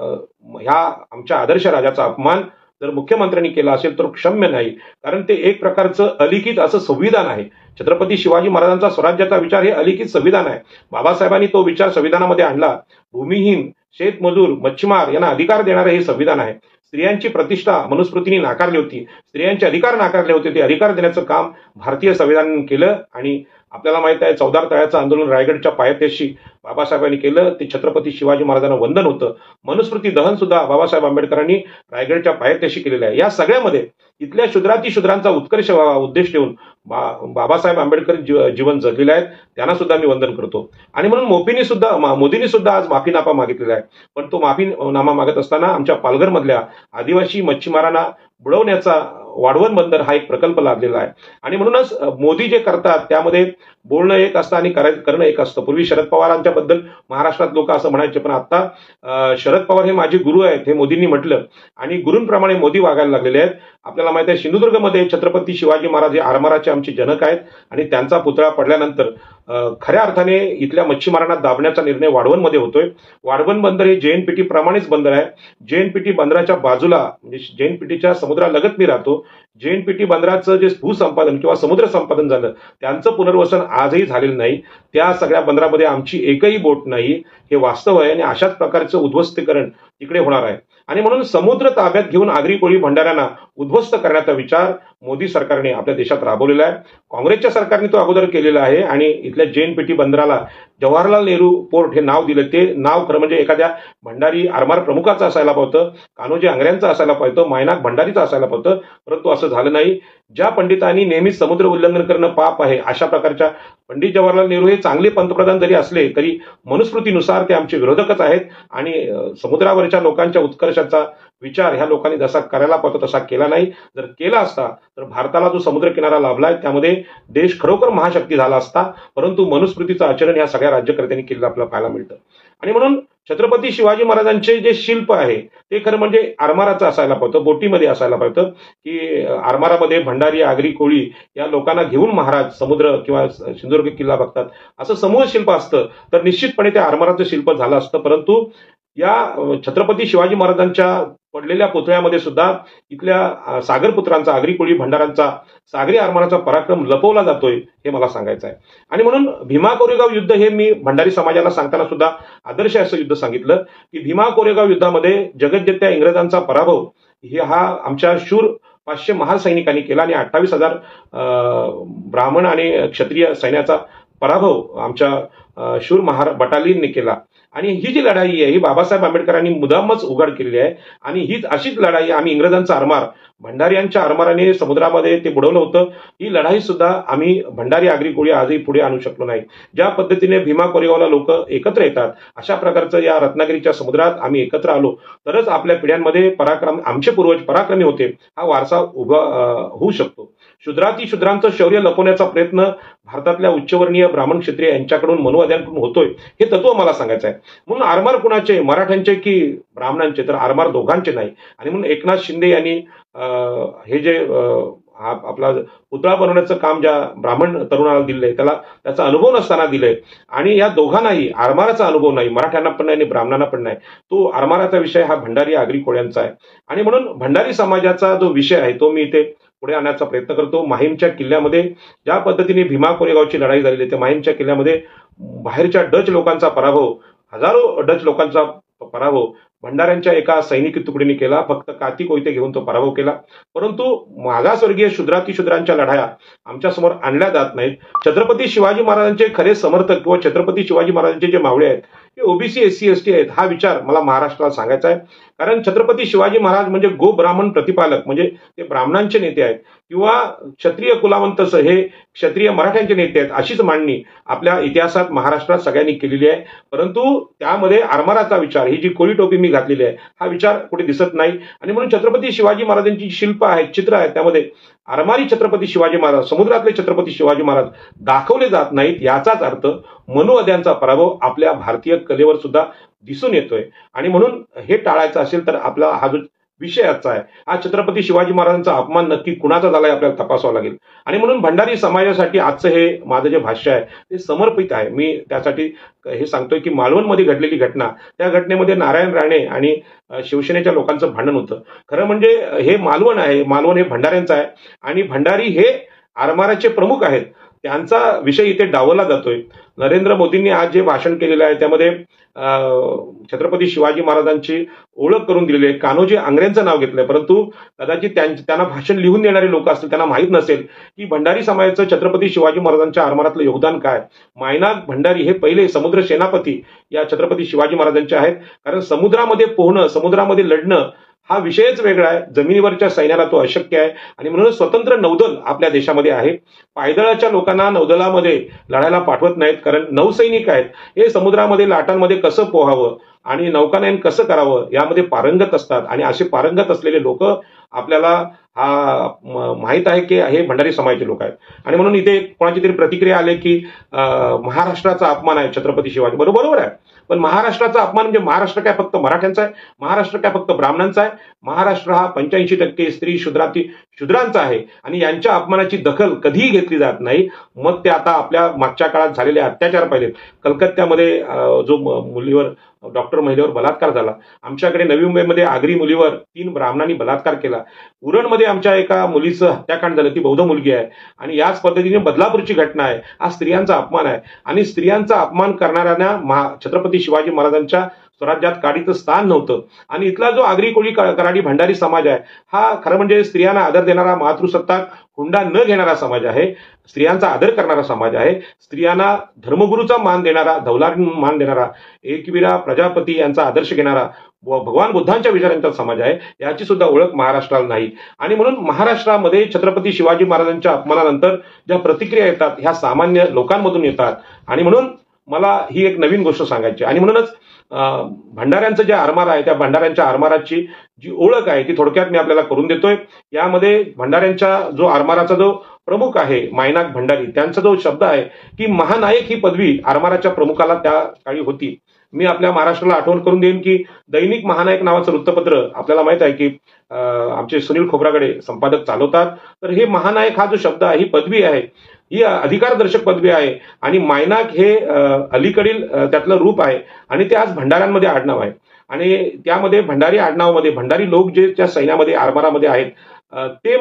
ह्या आमच्या आदर्श राजाचा अपमान जर मुख्यमंत्र्यांनी केला असेल तर क्षम्य नाही, कारण ते एक प्रकारचं अलिखित असं संविधान आहे. छत्रपती शिवाजी महाराजांचा स्वराज्याचा विचार हे अलिखित संविधान आहे. बाबासाहेबांनी तो विचार संविधानामध्ये आणला. भूमिहीन शेतमजूर, मच्छीमार यांना अधिकार देणारे हे संविधान आहे. स्त्रियांची प्रतिष्ठा मनुस्मृतीने नाकारली होती, स्त्रियांचे अधिकार नाकारले होते. ते अधिकार देण्याचं काम भारतीय संविधानाने केलं. आणि आपल्याला माहित आहे 14 तळ्याचं आंदोलन रायगडच्या पायथ्याशी बाबासाहेबांनी केलं. ते छत्रपती शिवाजी महाराजांना वंदन होतं. मनुस्मृती दहन सुद्धा बाबासाहेब आंबेडकरांनी रायगडच्या पायथ्याशी केलेलं आहे. या सगळ्यामध्ये इथल्या शूद्रांचा उत्कर्ष व्हावा उद्देश ठेवून बाबासाहेब आंबेडकर जीवन जगलेले आहेत. त्यांना सुद्धा मी वंदन करतो. आणि म्हणून मोदींनी सुद्धा आज माफीनामा मागितलेला आहे. पण तो माफीनामा मागत असताना आमच्या पालघरमधल्या आदिवासी मच्छीमारांना बुडवण्याचा वाढवण बंदर हा एक प्रकल्प लागलेला आहे. आणि म्हणूनच मोदी जे करतात त्यामध्ये बोलणं एक असतं आणि करणं एक असतं. पूर्वी शरद पवारांच्या बद्दल महाराष्ट्रात लोक असं म्हणायचे, पण आता शरद पवार हे माझे गुरु आहेत हे मोदींनी म्हटलं आणि गुरूंप्रमाणे मोदी वागायला लागलेले आहेत. आपल्याला माहिती आहे सिंधुदुर्गमध्ये छत्रपती शिवाजी महाराज हे आरमाराचे आमचे जनक आहेत. आणि त्यांचा पुतळा पडल्यानंतर खऱ्या अर्थाने इथल्या मच्छीमारांना दाबण्याचा निर्णय वाढवणमध्ये होतोय. वाढवण बंदर हे JNPT प्रमाणेच बंदर आहे. JNPT बंदराच्या बाजूला म्हणजे JNPTच्या समुद्रालगत मी राहतो. JNPT बंदराचं जे भूसंपादन किंवा समुद्र संपादन झालं त्यांचं पुनर्वसन आजही झालेलं नाही. त्या सगळ्या बंदरामध्ये आमची एकही बोट नाही हे वास्तव आहे. आणि अशाच प्रकारचं उद्ध्वस्तीकरण तिकडे होणार आहे. आणि म्हणून समुद्र ताब्यात घेऊन आगरी कोळी भंडाऱ्यांना उद्ध्वस्त करण्याचा विचार मोदी सरकारने आपल्या देशात राबवलेला आहे. काँग्रेसच्या सरकारने तो अगोदर केलेला आहे. आणि इथल्या JNPT बंदराला जवाहरलाल नेहरू पोर्ट हे नाव दिलं. ते नाव खरं म्हणजे एखाद्या भंडारी आरमार प्रमुखाचं असायला पावतं, कान्होजी आंग्र्यांचं असायला पाहिजे, मायनाक भंडारीचं असायला पावतं. परंतु असं झालं नाही. ज्या पंडितांनी नेहमीच समुद्र उल्लंघन करणं पाप आहे अशा प्रकारच्या पंडित जवाहरलाल नेहरू हे चांगले पंतप्रधान जरी असले तरी मनुस्मृतीनुसार ते आमचे विरोधकच आहेत. आणि समुद्रावरच्या लोकांच्या उत्कर्षाचा विचार ह्या लोकांनी जसा करायला पाहतो तसा केला नाही. जर केला असता तर भारताला जो समुद्र किनारा लाभलाय त्यामध्ये देश खरोखर महाशक्ती झाला असता. परंतु मनुस्मृतीचं आचरण ह्या सगळ्या राज्यकर्त्यांनी केलेलं आपल्याला पाहायला मिळतं. आणि म्हणून छत्रपती शिवाजी महाराजांचे जे शिल्प आहे ते खरं म्हणजे आरमाराचं असायला पाहतं, बोटीमध्ये असायला पाहतं. की आरमारामध्ये भंडारी, आगरी, कोळी या लोकांना घेऊन महाराज समुद्र किंवा सिंधुदुर्ग किल्ला बघतात असं समूह शिल्प असतं तर निश्चितपणे ते आरमाराचं शिल्प झालं असतं. परंतु या छत्रपती शिवाजी महाराजांच्या पडलेल्या पुतळ्यामध्ये सुद्धा इथल्या सागरपुत्रांचा, आगरी कोळी भंडारांचा, सागरी आरमाराचा पराक्रम लपवला जातोय हे मला सांगायचं आहे. आणि म्हणून भीमा कोरेगाव युद्ध हे मी भंडारी समाजाला सांगताना सुद्धा आदर्श असं युद्ध सांगितलं की भीमा कोरेगाव युद्धामध्ये जगज्जेत्या इंग्रजांचा पराभव हा आमच्या शूर 500 महासैनिकांनी केला. आणि 28,000 ब्राह्मण आणि क्षत्रिय सैन्याचा पराभव आमच्या शूर बटालियनने केला. आणि ही जी लढाई आहे ही बाबासाहेब आंबेडकरांनी मुद्दामच उघड केलेली आहे. आणि हीच अशीच लढाई आम्ही इंग्रजांचा आरमार भंडाऱ्यांच्या आरमाराने समुद्रामध्ये ते बुडवलं होतं. ही लढाई सुद्धा आम्ही भंडारी, आगरी, कोळी आजही पुढे आणू शकलो नाही. ज्या पद्धतीने भीमा कोरेगावला लोक एकत्र येतात अशा प्रकारचं या रत्नागिरीच्या समुद्रात आम्ही एकत्र आलो तरच आपल्या पिढ्यांमध्ये आमचे पूर्वज पराक्रमी होते हा वारसा उभा होऊ शकतो. शूद्रांचं शौर्य लपवण्याचा प्रयत्न भारतातल्या उच्चवर्णीय ब्राह्मण क्षत्रिय यांच्याकडून मनुवाद्यांकडून होतोय हे तत्व मला सांगायचं आहे. म्हणून आरमार कुणाचे, मराठ्यांचे की ब्राह्मणांचे, तर आरमार दोघांचे नाही. आणि म्हणून एकनाथ शिंदे यांनी हे जे आपला पुतळा बनवण्याचं काम ज्या ब्राह्मण तरुणाला दिलंय त्याचा अनुभव नसताना दिलंय. आणि या दोघांनाही आरमाराचा अनुभव नाही, मराठ्यांना पण नाही आणि ब्राह्मणांना पण नाही. तो आरमाराचा विषय हा भंडारी, आगरी, कोळ्यांचा आहे. आणि म्हणून भंडारी समाजाचा जो विषय आहे तो मी इथे पुढे आणण्याचा प्रयत्न करतो. माहीमच्या किल्ल्यामध्ये ज्या पद्धतीने भीमा कोरेगावची लढाई झालेली त्या माहीमच्या किल्ल्यामध्ये बाहेरच्या डच लोकांचा पराभव, हजारो डच लोकांचा पराभव भंडाऱ्यांच्या एका सैनिकी तुकडीने केला. फक्त काती कोयते घेऊन तो पराभव केला. परंतु मागासवर्गीय शूद्रांच्या लढाया आमच्या समोर आणल्या जात नाहीत. छत्रपती शिवाजी महाराजांचे खरे समर्थक किंवा छत्रपती शिवाजी महाराजांचे जे मावळे आहेत ते OBC, SC, ST आहेत हा विचार मला महाराष्ट्राला सांगायचा आहे. कारण छत्रपती शिवाजी महाराज म्हणजे गो ब्राह्मण प्रतिपालक, म्हणजे ते ब्राह्मणांचे नेते आहेत किंवा क्षत्रिय कुलावंत हे क्षत्रिय मराठ्यांचे नेते आहेत अशीच मांडणी आपल्या इतिहासात महाराष्ट्रात सगळ्यांनी केलेली आहे. परंतु त्यामध्ये आरमाराचा विचार, ही जी कोळी टोपी मी घातलेली आहे हा विचार कुठे दिसत नाही. आणि म्हणून छत्रपती शिवाजी महाराजांची शिल्प आहेत, चित्र आहेत, त्यामध्ये आरमारी छत्रपती शिवाजी महाराज, समुद्रातले छत्रपती शिवाजी महाराज दाखवले जात नाहीत. याचाच अर्थ मनुवाद्यांचा पराभव आपल्या भारतीय कलेवर सुद्धा दिसून येतोय. आणि म्हणून हे टाळायचं असेल तर आपला हा जो विषय आजचा आहे हा छत्रपती शिवाजी महाराजांचा अपमान नक्की कुणाचा झालाय आपल्याला तपासावा लागेल. आणि म्हणून भंडारी समाजासाठी आजचं हे माझं जे भाष्य आहे ते समर्पित आहे. मी त्यासाठी हे सांगतोय की मालवणमध्ये घडलेली घटना, त्या घटनेमध्ये नारायण राणे आणि शिवसेनेच्या लोकांचं भांडण होतं. खरं म्हणजे हे मालवण आहे, मालवण हे भंडाऱ्यांचं आहे आणि भंडारी हे आरमाराचे प्रमुख आहेत. त्यांचा विषय इथे डावलला जातोय. नरेंद्र मोदींनी आज जे भाषण केलेलं आहे त्यामध्ये छत्रपती शिवाजी महाराजांची ओळख करून दिलेली आहे. कान्होजी आंग्रेंचं नाव घेतलंय, परंतु कदाचित त्यांना भाषण लिहून देणारे लोक असतील त्यांना माहीत नसेल की भंडारी समाजाचं छत्रपती शिवाजी महाराजांच्या आरमारातलं योगदान काय. मायनाक भंडारी हे पहिले समुद्र सेनापती या छत्रपती शिवाजी महाराजांचे आहेत. कारण समुद्रामध्ये पोहणं, समुद्रामध्ये लढणं हा विषयच वेगळा आहे. जमिनीवरच्या सैन्याला तो अशक्य आहे आणि म्हणून स्वतंत्र नौदल आपल्या देशामध्ये आहे. पायदळाच्या लोकांना नौदलामध्ये लढायला पाठवत नाहीत, कारण नौसैनिक आहेत हे समुद्रामध्ये लाटांमध्ये कसं पोहावं आणि नौकानयन कसं करावं यामध्ये पारंगत असतात. आणि असे पारंगत असलेले लोक आपल्याला माहीत आहे की हे भंडारी समाजाचे लोक आहेत. आणि म्हणून इथे कोणाची तरी प्रतिक्रिया आली की महाराष्ट्राचा अपमान आहे छत्रपती शिवाजी. बरोबर आहे, पण महाराष्ट्राचा अपमान म्हणजे महाराष्ट्र काय फक्त मराठ्यांचा आहे? महाराष्ट्र काय फक्त ब्राह्मणांचा आहे? महाराष्ट्र हा 85% स्त्री शूद्रांचा आहे आणि यांच्या अपमानाची दखल कधीही घेतली जात नाही. मग ते आता आपल्या मागच्या काळात झालेले अत्याचार पाहिलेत. कलकत्त्यामध्ये जो मुलीवर डॉक्टर महिलेवर बलात्कार झाला. आमच्याकडे नवी मुंबईमध्ये आगरी मुलीवर 3 ब्राह्मणांनी बलात्कार केला. उरणमध्ये आमच्या एका मुलीचं हत्याकांड झालं, ती बौद्ध मुलगी आहे. आणि याच पद्धतीने बदलापूरची घटना आहे. हा स्त्रियांचा अपमान आहे आणि स्त्रियांचा अपमान करणाऱ्यांना छत्रपती शिवाजी महाराजांच्या स्वराज्यात काडीचं स्थान नव्हतं. आणि इथला जो आगरी कोळी कराडी भंडारी समाज आहे हा खरं म्हणजे स्त्रियांना आदर देणारा, मातृसत्ताक हुंडा न घेणारा समाज आहे. स्त्रियांचा आदर करणारा समाज आहे. स्त्रियांना धर्मगुरूचा मान देणारा, धवलार मान देणारा, एकवीरा प्रजापती यांचा आदर्श घेणारा, भगवान बुद्धांच्या विचारांचा समाज आहे. याची सुद्धा ओळख महाराष्ट्राला नाही. आणि म्हणून महाराष्ट्रामध्ये छत्रपती शिवाजी महाराजांच्या अपमानानंतर ज्या प्रतिक्रिया येतात ह्या सामान्य लोकांमधून येतात. आणि म्हणून मला ही एक नवीन गोष्ट सांगायची. आणि म्हणूनच भंडाऱ्यांचं जे आरमार आहे त्या भंडाऱ्यांच्या आरमाराची जी ओळख आहे ती थोडक्यात मी आपल्याला करून देतोय. यामध्ये भंडाऱ्यांच्या जो आरमाराचा जो प्रमुख आहे मायनाक भंडारी, त्यांचा जो शब्द आहे की महानायक ही पदवी आरमाराच्या प्रमुखाला त्या काळी होती. मी आपल्या महाराष्ट्राला आठवण करून देईन की दैनिक महानायक नावाचं वृत्तपत्र आपल्याला माहित आहे की आमचे सुनील खोब्रागडे संपादक चालवतात. तर हे महानायक हा जो शब्द आहे, ही पदवी आहे, ही अधिकारदर्शक पदवी आहे. आणि मायनाक हे अलीकडील त्यातलं रूप आहे आणि ते आज भंडाऱ्यांमध्ये आडनाव आहे. आणि त्यामध्ये भंडारी आडनावामध्ये भंडारी लोक जे त्या सैन्यामध्ये आरमारामध्ये आहेत ते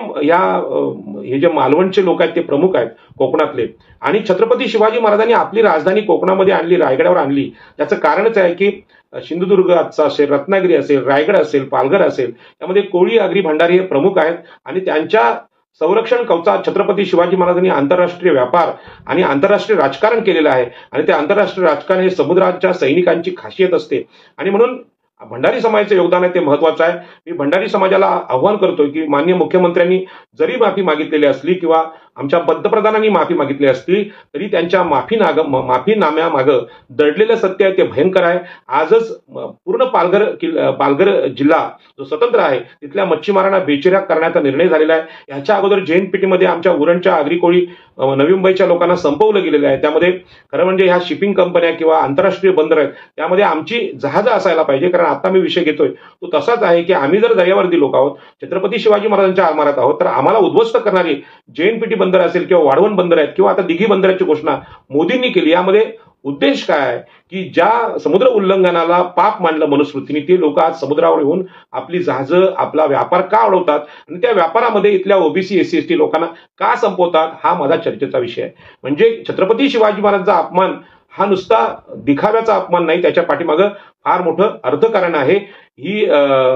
हे जे मालवणचे लोक आहेत ते प्रमुख आहेत कोकणातले. आणि छत्रपती शिवाजी महाराजांनी आपली राजधानी कोकणामध्ये आणली, रायगडावर आणली. त्याचं कारणच आहे की सिंधुदुर्ग आजचा असेल, रत्नागिरी असेल, रायगड असेल, पालघर असेल, यामध्ये कोळी आगरी भंडारी हे प्रमुख आहेत. आणि त्यांच्या संरक्षण कवचात छत्रपती शिवाजी महाराजांनी आंतरराष्ट्रीय व्यापार आणि आंतरराष्ट्रीय राजकारण केलेलं आहे. आणि ते आंतरराष्ट्रीय राजकारण हे समुद्राच्या सैनिकांची खासियत असते. आणि म्हणून भंडारी समाजाचं योगदान आहे ते महत्वाचं आहे. मी भंडारी समाजाला आव्हान करतोय की माननीय मुख्यमंत्र्यांनी जरी माफी मागितलेली असली किंवा आमच्या पंतप्रधानांनी माफी मागितली असली तरी त्यांच्या माफीनाम्यामागं दडलेलं सत्य आहे ते भयंकर आहे. आजच पूर्ण पालघर जिल्हा जो स्वतंत्र आहे तिथल्या मच्छीमारांना बेचिराग करण्याचा निर्णय झालेला आहे. याच्या अगोदर JNPT आमच्या उरणच्या आगरी कोळी नवी मुंबईच्या लोकांना संपवलं गेलेलं आहे. त्यामध्ये खरं म्हणजे ह्या शिपिंग कंपन्या किंवा आंतरराष्ट्रीय बंदर आहेत त्यामध्ये आमची जहाजं असायला पाहिजे. कारण आता मी विषय घेतोय तो तसाच आहे की आम्ही जर दर्यावर्दी लोक आहोत, छत्रपती शिवाजी महाराजांच्या आरमारात आहोत, तर आम्हाला उद्ध्वस्त करणारी JNPT बंदर असेल किंवा वाढवण बंदर आहेत किंवा आता दिघी बंदराची घोषणा मोदींनी केली. यामध्ये उद्देश काय आहे की ज्या समुद्र उल्लंघनाला पाप मानलं मनुस्मृतीने ते लोक आज समुद्रावर येऊन आपली जहाजं, आपला व्यापार का अडवतात आणि त्या व्यापारामध्ये इथल्या OBC SC ST लोकांना का संपवतात, हा माझा चर्चेचा विषय आहे. म्हणजे छत्रपती शिवाजी महाराजांचा अपमान हा नुसता दिखाव्याचा अपमान नाही, त्याच्या पाठीमागं फार मोठं अर्थकारण आहे. ही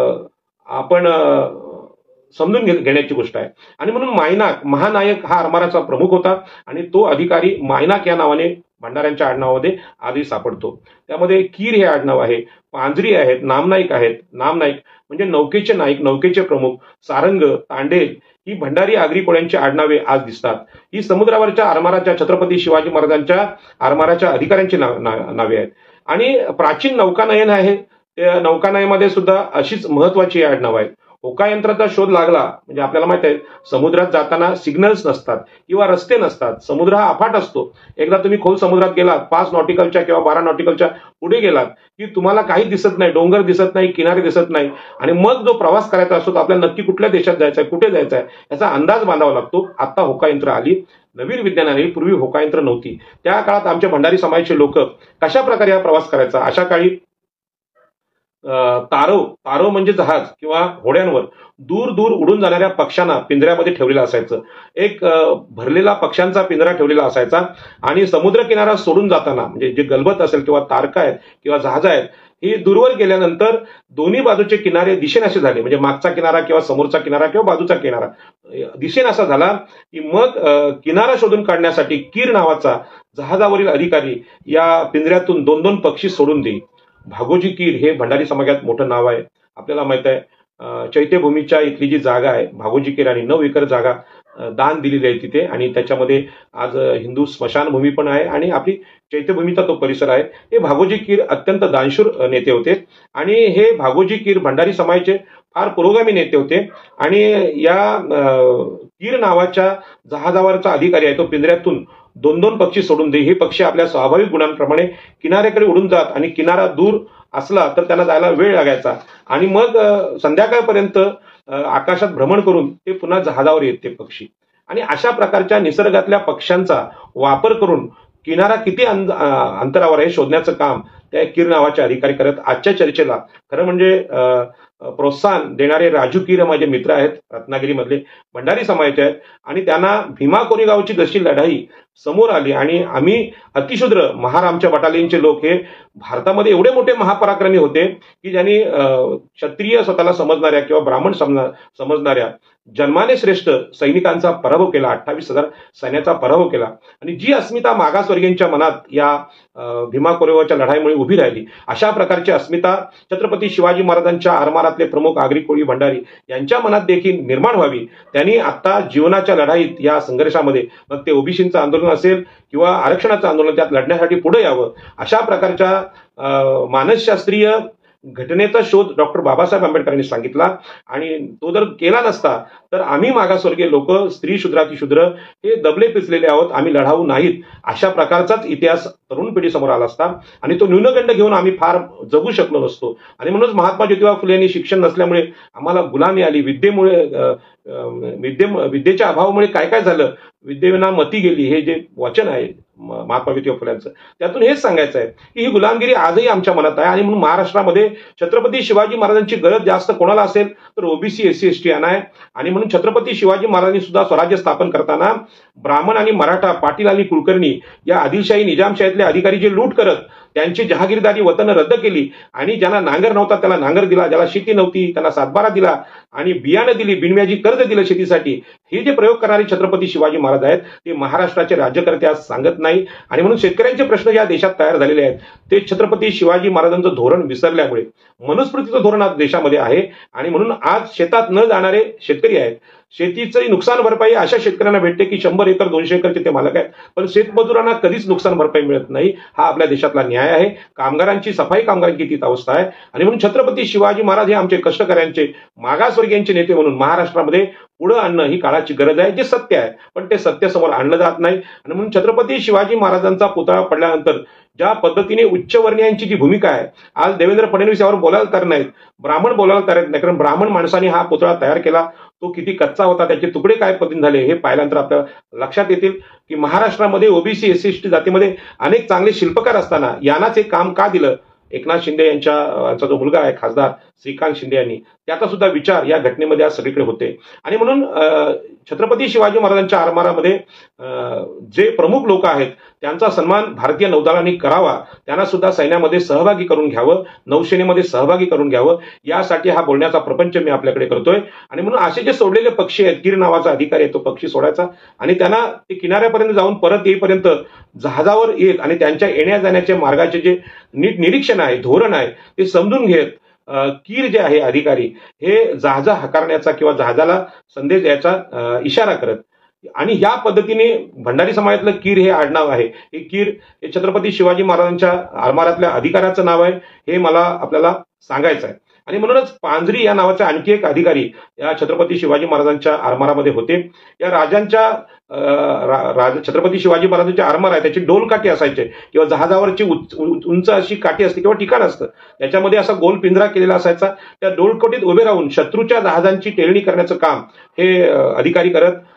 आपण समजून घेण्याची गोष्ट आहे. आणि म्हणून मायनाक महानायक हा आरमाराचा प्रमुख होता आणि तो अधिकारी मायनाक या नावाने भंडाऱ्यांच्या आडनावामध्ये आधी सापडतो. त्यामध्ये कीर हे आडनाव आहे, पांजरी आहेत, नामनाईक आहेत. नामनाईक म्हणजे नौकेचे नाईक, नौकेचे प्रमुख. सारंग, तांडेल ही भंडारी आगरी कोळ्यांची आडनावे आज दिसतात. ही समुद्रावरच्या आरमाराच्या छत्रपती शिवाजी महाराजांच्या आरमाराच्या अधिकाऱ्यांची नावे आहेत. आणि प्राचीन नौकानयन आहे, त्या नौकानयनामध्ये सुद्धा अशीच महत्वाची आडनाव आहेत. होकायंत्राचा शोध लागला म्हणजे आपल्याला माहित आहे समुद्रात जाताना सिग्नल्स नसतात किंवा रस्ते नसतात. समुद्र हा अफाट असतो. एकदा तुम्ही खोल समुद्रात गेलात, 5 नॉटिकलच्या किंवा 12 नॉटिकलच्या पुढे गेलात की तुम्हाला काही दिसत नाही, डोंगर दिसत नाही, किनारे दिसत नाही. आणि मग जो प्रवास करायचा असतो तो आपल्याला नक्की कुठल्या देशात जायचा आहे, कुठे जायचं आहे याचा अंदाज बांधावा लागतो. आता होकायंत्र आली, नवीन विज्ञान आली, पूर्वी होकायंत्र नव्हती. त्या काळात आमच्या भंडारी समाजाचे लोक कशा प्रकारे हा प्रवास करायचा, अशा काळी तारव तारव म्हणजे जहाज किंवा घोड्यांवर दूर दूर उडून जाणाऱ्या पक्ष्यांना पिंजऱ्यामध्ये ठेवलेलं असायचं. एक भरलेला पक्ष्यांचा पिंजरा ठेवलेला असायचा आणि समुद्रकिनारा सोडून जाताना म्हणजे जे गलबत असेल किंवा तारका आहेत किंवा जहाज आहेत ही दूरवर गेल्यानंतर दोन्ही बाजूचे किनारे दिशेनासे झाले, म्हणजे मागचा किनारा किंवा समोरचा किनारा किंवा बाजूचा किनारा दिशेनासा झाला की मग किनारा शोधून काढण्यासाठी कीर नावाचा जहाजावरील अधिकारी या पिंजऱ्यातून दोन दोन पक्षी सोडून देईल. भागोजी कीर हे भंडारी समाजात मोठं नाव आहे. आपल्याला माहित आहे चैत्यभूमीच्या इथली जी जागा आहे भागोजी कीर आणि 9 एकर जागा दान दिलेली आहे तिथे आणि त्याच्यामध्ये आज हिंदू स्मशानभूमी पण आहे आणि आपली चैत्यभूमीचा तो परिसर आहे. हे भागोजी कीर अत्यंत दानशूर नेते होते आणि हे भागोजी कीर भंडारी समाजाचे फार पुरोगामी नेते होते आणि या कीर नावाच्या जहाजावरचा अधिकारी आहे तो पिंजऱ्यातून दोन दोन पक्षी सोडून दे. हे पक्षी आपल्या स्वाभाविक गुणांप्रमाणे किनाऱ्याकडे उडून जात आणि किनारा दूर असला तर त्यांना जायला वेळ लागायचा आणि मग संध्याकाळपर्यंत आकाशात भ्रमण करून ते पुन्हा जहाजावर येत ते पक्षी. आणि अशा प्रकारच्या निसर्गातल्या पक्ष्यांचा वापर करून किनारा किती अंतरावर आहे शोधण्याचं काम त्या कीर नावाचे अधिकारी करत. आजच्या चर्चेला खरं म्हणजे प्रोत्साहन देणारे राजू कीर माझे मित्र आहेत, रत्नागिरीमधले भंडारी समाजाचे आहेत आणि त्यांना भीमा कोरेगावची जशी लढाई समोर आली आणि आम्ही अतिशूद्र महारामच्या बटालियनचे लोक हे भारतामध्ये एवढे मोठे महापराक्रमी होते की ज्यांनी क्षत्रिय स्वतःला समजणाऱ्या किंवा ब्राह्मण समजणाऱ्या जन्माने श्रेष्ठ सैनिकांचा पराभव केला, 28,000 सैन्याचा पराभव केला आणि जी अस्मिता मागासवर्गीयांच्या मनात या भीमा कोरेगावच्या लढाईमुळे उभी राहिली अशा प्रकारची अस्मिता छत्रपती शिवाजी महाराजांच्या आरमारातले प्रमुख आगरी कोळी भंडारी यांच्या मनात देखील निर्माण व्हावी. त्यांनी आता जीवनाच्या लढाईत या संघर्षामध्ये मग ते ओबीसीचं आंदोलन असेल किंवा आरक्षणाचं आंदोलन त्यात लढण्यासाठी पुढे यावं. अशा प्रकारच्या मानसशास्त्रीय घटनेचा शोध डॉक्टर बाबासाहेब आंबेडकरांनी सांगितला आणि तो जर केला नसता तर आम्ही मागासवर्गीय लोक स्त्री शूद्रातिशूद्र हे दबले पिचलेले आहोत, आम्ही लढाऊ नाहीत अशा प्रकारचाच इतिहास तरुण पिढी समोर आला असता आणि तो न्यूनगंड घेऊन आम्ही फार जगू शकलो नसतो. आणि म्हणूनच महात्मा ज्योतिबा फुले यांनी शिक्षण नसल्यामुळे आम्हाला गुलामी आली, विद्येच्या अभावामुळे काय काय झालं, विद्येविना मती गेली हे जे वचन आहे महात्मा ज्योतिबा फुल्यांचं त्यातून हेच सांगायचं आहे की ही गुलामगिरी आजही आमच्या मनात आहे. आणि म्हणून महाराष्ट्रामध्ये छत्रपती शिवाजी महाराजांची गरज जास्त कोणाला असेल तर ओबीसी SC ST यांना आहे. आणि म्हणून छत्रपती शिवाजी महाराजांनी सुद्धा स्वराज्य स्थापन करताना ब्राह्मण आणि मराठा पाटील आणि कुलकर्णी या आदिलशाही निजामशाहीतले अधिकारी जे लूट करत त्यांची जहागीरदारी वतन रद्द केली आणि ज्यांना नांगर नव्हता त्याला नांगर दिला, ज्याला शेती नव्हती त्यांना सातबारा दिला आणि बियाणं दिली, बिनव्याजी कर्ज दिलं शेतीसाठी. हे जे प्रयोग करणारे छत्रपती शिवाजी महाराज आहेत ते महाराष्ट्राचे राज्यकर्ते आज सांगत नाही. आणि म्हणून शेतकऱ्यांचे प्रश्न या देशात तयार झालेले आहेत ते छत्रपती शिवाजी महाराजांचं धोरण विसरल्यामुळे मनुस्मृतीचं धोरण आज देशामध्ये आहे. आणि म्हणून आज शेतात न जाणारे शेतकरी आहेत. शेतीची नुकसान भरपाई अशा शेतकऱ्यांना भेटते की 100 एकर 200 एकरचे ते मालक आहेत, पण शेतमजुरांना कधीच नुकसान भरपाई मिळत नाही. हा आपल्या देशातला न्याय आहे. कामगारांची सफाई कामगारांची तीच अवस्था आहे. आणि म्हणून छत्रपती शिवाजी महाराज हे आमचे कष्टकऱ्यांचे मागासवर्गीयांचे नेते म्हणून महाराष्ट्रामध्ये पुढे आणणं ही काळाची गरज आहे. जे सत्य आहे पण ते सत्य समोर आणलं जात नाही. आणि म्हणून छत्रपती शिवाजी महाराजांचा पुतळा पडल्यानंतर ज्या पद्धतीने उच्चवर्णीयांची जी भूमिका आहे आज देवेंद्र फडणवीस यावर बोलायला तयार नाहीत, ब्राह्मण बोलायला तयार नाही, कारण ब्राह्मण माणसाने हा पुतळा तयार केला तो किती कच्चा होता, त्याचे तुकडे काय पद्धतीने झाले हे पाहिल्यानंतर आपल्याला लक्षात येतील की महाराष्ट्रामध्ये ओबीसी SC ST जातीमध्ये अनेक चांगले शिल्पकार असताना यांनाच हे काम का दिलं. एकनाथ शिंदे यांचा जो मुलगा आहे खासदार श्रीकांत शिंदे यांनी त्याचा सुद्धा विचार या घटनेमध्ये आज सगळीकडे होते. आणि म्हणून छत्रपती शिवाजी महाराजांच्या आरमारामध्ये जे प्रमुख लोक आहेत त्यांचा सन्मान भारतीय नौदलाने करावा, त्यांना सुद्धा सैन्यामध्ये सहभागी करून घ्यावं, नौसेनेमध्ये सहभागी करून घ्यावं, यासाठी हा बोलण्याचा प्रपंच मी आपल्याकडे करतोय. आणि म्हणून असे जे सोडलेले पक्षी आहेत, कीर नावाचा अधिकारी आहे तो पक्षी सोडायचा आणि त्यांना ते किनाऱ्यापर्यंत जाऊन परत येईपर्यंत जहाजावर येत आणि त्यांच्या येण्या जाण्याच्या मार्गाचे जे नीट निरीक्षण आहे, धोरण आहे ते समजून घेत कीर जे आहे अधिकारी हे जहाजा हकारण्याचा किंवा जहाजाला संदेश द्यायचा इशारा करत. आणि या पद्धतीने भंडारी समाजातलं कीर हे आडनाव आहे. हे कीर हे छत्रपती शिवाजी महाराजांच्या आरमारातल्या अधिकाऱ्याचं नाव आहे हे मला आपल्याला सांगायचं आहे. आणि म्हणूनच पांझरी या नावाचे आणखी एक अधिकारी या छत्रपती शिवाजी महाराजांच्या आरमारामध्ये होते. या राजांच्या छत्रपती शिवाजी महाराजांच्या आरमार आहे त्याची डोलकाठी असायचे किंवा जहाजावरची उंच अशी काठी असते किंवा ठिकाण असतं त्याच्यामध्ये असा गोल पिंजरा केलेला असायचा. त्या डोलकोटीत उभे राहून शत्रूच्या जहाजांची टेळणी करण्याचं काम हे अधिकारी करत.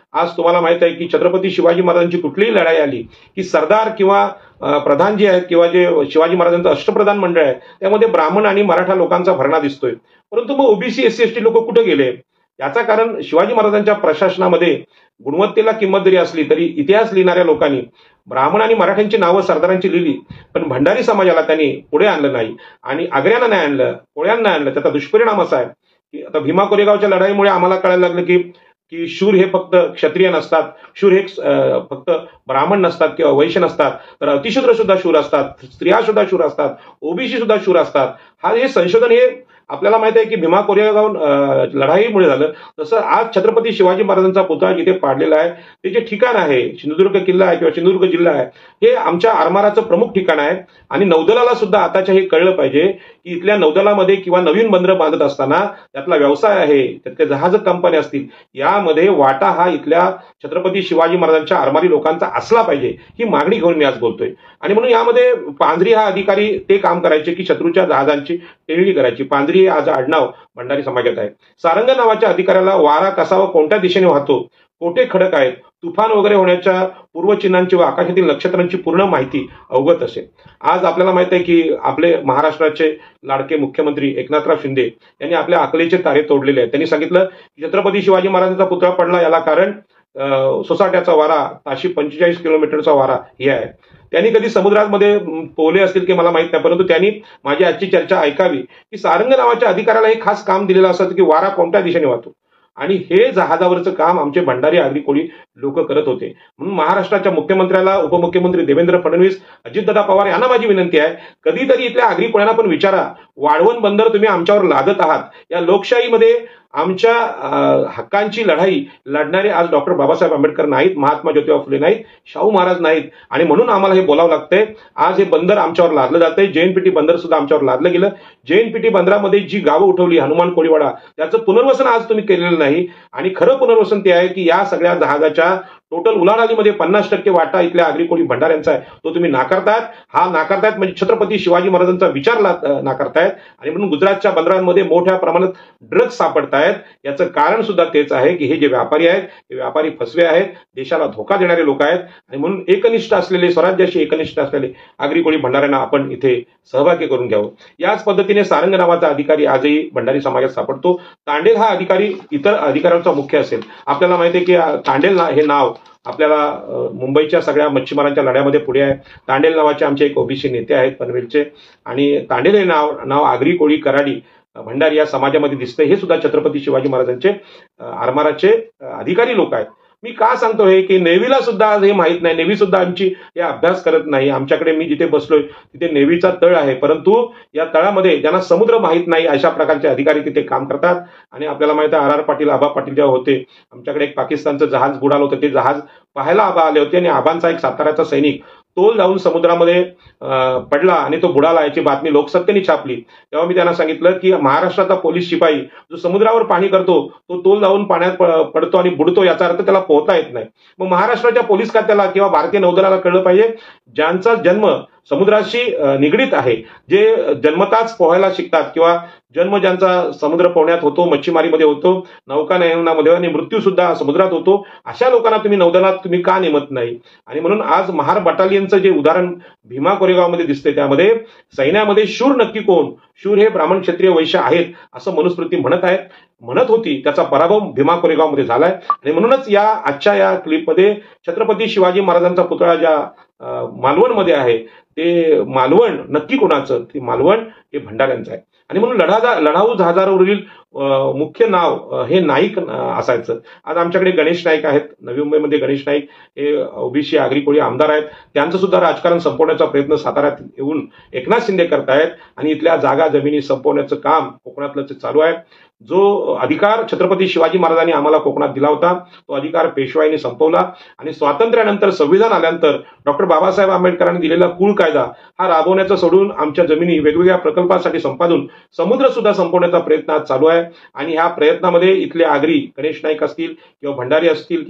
आज तुम्हाला माहित आहे की छत्रपती शिवाजी महाराजांची कुठलीही लढाई आली की सरदार किंवा प्रधान जे आहेत किंवा जे शिवाजी महाराजांचं अष्टप्रधान मंडळ आहे त्यामध्ये ब्राह्मण आणि मराठा लोकांचा भरणा दिसतोय. परंतु मग ओबीसी एससी एसटी लोक कुठे गेले? याचा कारण शिवाजी महाराजांच्या प्रशासनामध्ये गुणवत्तेला किंमत जरी असली तरी इतिहास लिहिणाऱ्या लोकांनी ब्राह्मण आणि मराठ्यांची नावं सरदारांची लिहिली, पण भंडारी समाजाला त्यांनी पुढे आणलं नाही आणि आग्र्यानं नाही आणलं, कोळ्यांना नाही आणलं. त्याचा दुष्परिणाम असा आहे की आता भीमा कोरेगावच्या लढाईमुळे आम्हाला कळायला लागलं की की शूर हे फक्त क्षत्रिय नसतात, शूर हे फक्त ब्राह्मण नसतात किंवा वैश्य नसतात, तर अतिशूद्र सुद्धा शूर असतात, स्त्रिया सुद्धा शूर असतात, ओबीसी सुद्धा शूर असतात. हे संशोधन हे आपल्याला माहिती आहे की भीमा कोरेगाव लढाईमुळे झालं. तसं आज छत्रपती शिवाजी महाराजांचा पुतळा जिथे पाडलेला आहे ते जे ठिकाण आहे सिंधुदुर्ग किल्ला आहे किंवा सिंधुदुर्ग जिल्हा आहे हे आमच्या आरमाराचं प्रमुख ठिकाण आहे. आणि नौदलाला सुद्धा आताच्या हे कळलं पाहिजे की इथल्या नौदलामध्ये किंवा नवीन बंदरं बांधत असताना त्यातला व्यवसाय आहे, त्यातल्या जहाज कंपन्या असतील, यामध्ये वाटा हा इथल्या छत्रपती शिवाजी महाराजांच्या आरमारी लोकांचा असला पाहिजे ही मागणी घेऊन मी आज बोलतोय. आणि म्हणून यामध्ये पांढरी हा अधिकारी ते काम करायचे की शत्रूच्या जहाजांची टेळणी करायची. पांढरी हे आज आडनाव भंडारी समाजात आहे. सारंग नावाच्या अधिकाऱ्याला वारा कसा व कोणत्या दिशेने वाहतो, कोठे खडक आहेत, तुफान वगैरे होण्याच्या पूर्वचिन्हांची व आकाशातील नक्षत्रांची पूर्ण माहिती अवगत असेल. आज आपल्याला माहित आहे की आपले महाराष्ट्राचे लाडके मुख्यमंत्री एकनाथराव शिंदे यांनी आपल्या अकलेचे तारे तोडलेले आहेत. त्यांनी सांगितलं की छत्रपती शिवाजी महाराजांचा पुतळा पडला याला कारण सोसाट्याचा वारा, ताशी 45 किलोमीटरचा वारा हे आहे. त्यांनी कधी समुद्रामध्ये पोहले असतील की मला माहित नाही, परंतु त्यांनी माझी आजची चर्चा ऐकावी की सारंग नावाच्या अधिकाऱ्याला हे खास काम दिलेलं असतं की वारा कोणत्या दिशेने वाहतो. आणि हे जहाजावरचं काम आमचे भंडारी आगरी कोळी लोक करत होते. म्हणून महाराष्ट्राच्या मुख्यमंत्र्याला, उपमुख्यमंत्री देवेंद्र फडणवीस, अजितदादा पवार यांना माझी विनंती आहे, कधीतरी इथल्या आगरी कोळ्यांना पण विचारा, वाढवण बंदर तुम्ही आमच्यावर लादत आहात. या लोकशाहीमध्ये आमच्या हक्कांची लढाई लढणारे आज डॉक्टर बाबासाहेब आंबेडकर नाहीत, महात्मा ज्योतिबा फुले नाहीत, शाहू महाराज नाहीत. आणि म्हणून आम्हाला हे बोलावं लागतंय. आज हे बंदर आमच्यावर लादलं जातंय. जेएनपीटी बंदर सुद्धा आमच्यावर लादलं गेलं. जेएनपीटी बंदरामध्ये जी गावं उठवली, हनुमान कोळीवाडा, त्याचं पुनर्वसन आज तुम्ही केलेलं नाही. आणि खरं पुनर्वसन ते आहे की या सगळ्या जहाजाच्या टोटल उलाढालीमध्ये 50% वाटा इथल्या आगरी कोळी भंडाऱ्यांचा आहे, तो तुम्ही नाकारतायत. हा नाकारतायत म्हणजे छत्रपती शिवाजी महाराजांचा विचार नाकारतायत. आणि म्हणून गुजरातच्या बंदरांमध्ये मोठ्या प्रमाणात ड्रग्ज सापडतायत. याचं कारण सुद्धा तेच आहे की हे जे व्यापारी आहेत हे व्यापारी फसवे आहेत, देशाला धोका देणारे लोक आहेत. आणि म्हणून एकनिष्ठ असलेले, स्वराज्याशी एकनिष्ठ असलेले आगरी कोळी भंडाऱ्यांना आपण इथे सहभागी करून घ्यावं. याच पद्धतीने सारंग नावाचा अधिकारी आजही भंडारी समाजात सापडतो. तांडेल हा अधिकारी इतर अधिकाऱ्यांचा मुख्य असेल. आपल्याला माहिती आहे की तांडेल हे नाव आपल्याला मुंबईच्या सगळ्या मच्छीमारांच्या लढ्यामध्ये पुढे आहे. तांडेल नावाचे आमचे एक ओबीसी नेते आहेत पनवेलचे. आणि तांडेल हे नाव आगरी कोळी कराडी भंडारी या समाजामध्ये दिसतंय. हे सुद्धा छत्रपती शिवाजी महाराजांचे आरमाराचे अधिकारी लोक आहेत. मी का सांगतो हे की नेव्हीला सुद्धा आज हे माहीत नाही. नेव्ही सुद्धा आमची हे अभ्यास करत नाही. आमच्याकडे मी जिथे बसलोय तिथे नेव्हीचा तळ आहे, परंतु या तळामध्ये ज्यांना समुद्र माहीत नाही अशा प्रकारचे अधिकारी तिथे काम करतात. आणि आपल्याला माहित आहे आर पाटील, आबा पाटील जेव्हा होते, आमच्याकडे एक पाकिस्तानचं जहाज बुडालं होतं. ते जहाज पाहायला आबा आले होते आणि आबांचा एक साताऱ्याचा सैनिक तोल जाऊन समुद्रामध्ये पडला आणि तो बुडाला, याची बातमी लोकसत्तेने छापली. तेव्हा मी त्यांना सांगितलं की महाराष्ट्राचा पोलीस शिपाई जो समुद्रावर पाणी करतो तो तोल जाऊन पाण्यात पडतो आणि बुडतो, याचा अर्थ त्याला पोहता येत नाही. मग महाराष्ट्राच्या पोलीस खात्याला किंवा भारतीय नौदलाला कळलं पाहिजे ज्यांचा जन्म समुद्राशी निगडीत आहे, जे जन्मताच पोहायला शिकतात किंवा जन्म ज्यांचा समुद्र पोहण्यात होतो, मच्छीमारीमध्ये होतो, नौकानयनामध्ये आणि मृत्यू सुद्धा समुद्रात होतो, अशा लोकांना तुम्ही नौदलात तुम्ही का नेमत नाही. आणि म्हणून आज महार बटालियनचं जे उदाहरण भीमा कोरेगावमध्ये दिसते त्यामध्ये सैन्यामध्ये शूर नक्की कोण? शूर हे ब्राह्मण क्षत्रिय वैश्य आहेत असं मनुस्मृती म्हणत होती. त्याचा पराभव भीमा कोरेगावमध्ये झालाय. आणि म्हणूनच या आजच्या या क्लिपमध्ये छत्रपती शिवाजी महाराजांचा पुतळा ज्या मालवणमध्ये आहे ते मालवण नक्की कोणाचं? ते मालवण हे भंडाऱ्यांचं आहे. आणि म्हणून लढाऊ जहाजावरील मुख्य नाव हे नाईक असायचं. आज आमच्याकडे गणेश नाईक आहेत. नवी मुंबईमध्ये गणेश नाईक हे ओबीसी आगरी कोळी आमदार आहेत. त्यांचं सुद्धा राजकारण संपवण्याचा प्रयत्न साताऱ्यात येऊन एकनाथ शिंदे करतायत आणि इथल्या जागा जमिनी संपवण्याचं काम कोकणातलं चालू आहे. जो अधिकार छत्रपती शिवाजी महाराजांनी आम्हाला कोकणात दिला होता तो अधिकार पेशवाईने संपवला. आणि स्वातंत्र्यानंतर संविधान आल्यानंतर डॉक्टर बाबासाहेब आंबेडकरांनी दिलेला कुळ कायदा हा राबवण्याचा सोडून आमच्या जमिनी वेगवेगळ्या प्रकल्पासाठी संपादून समुद्र सुद्धा संपवण्याचा प्रयत्न आज चालू आहे. आणि ह्या प्रयत्नामध्ये इथले आगरी गणेश नाईक असतील किंवा भंडारी असतील किंवा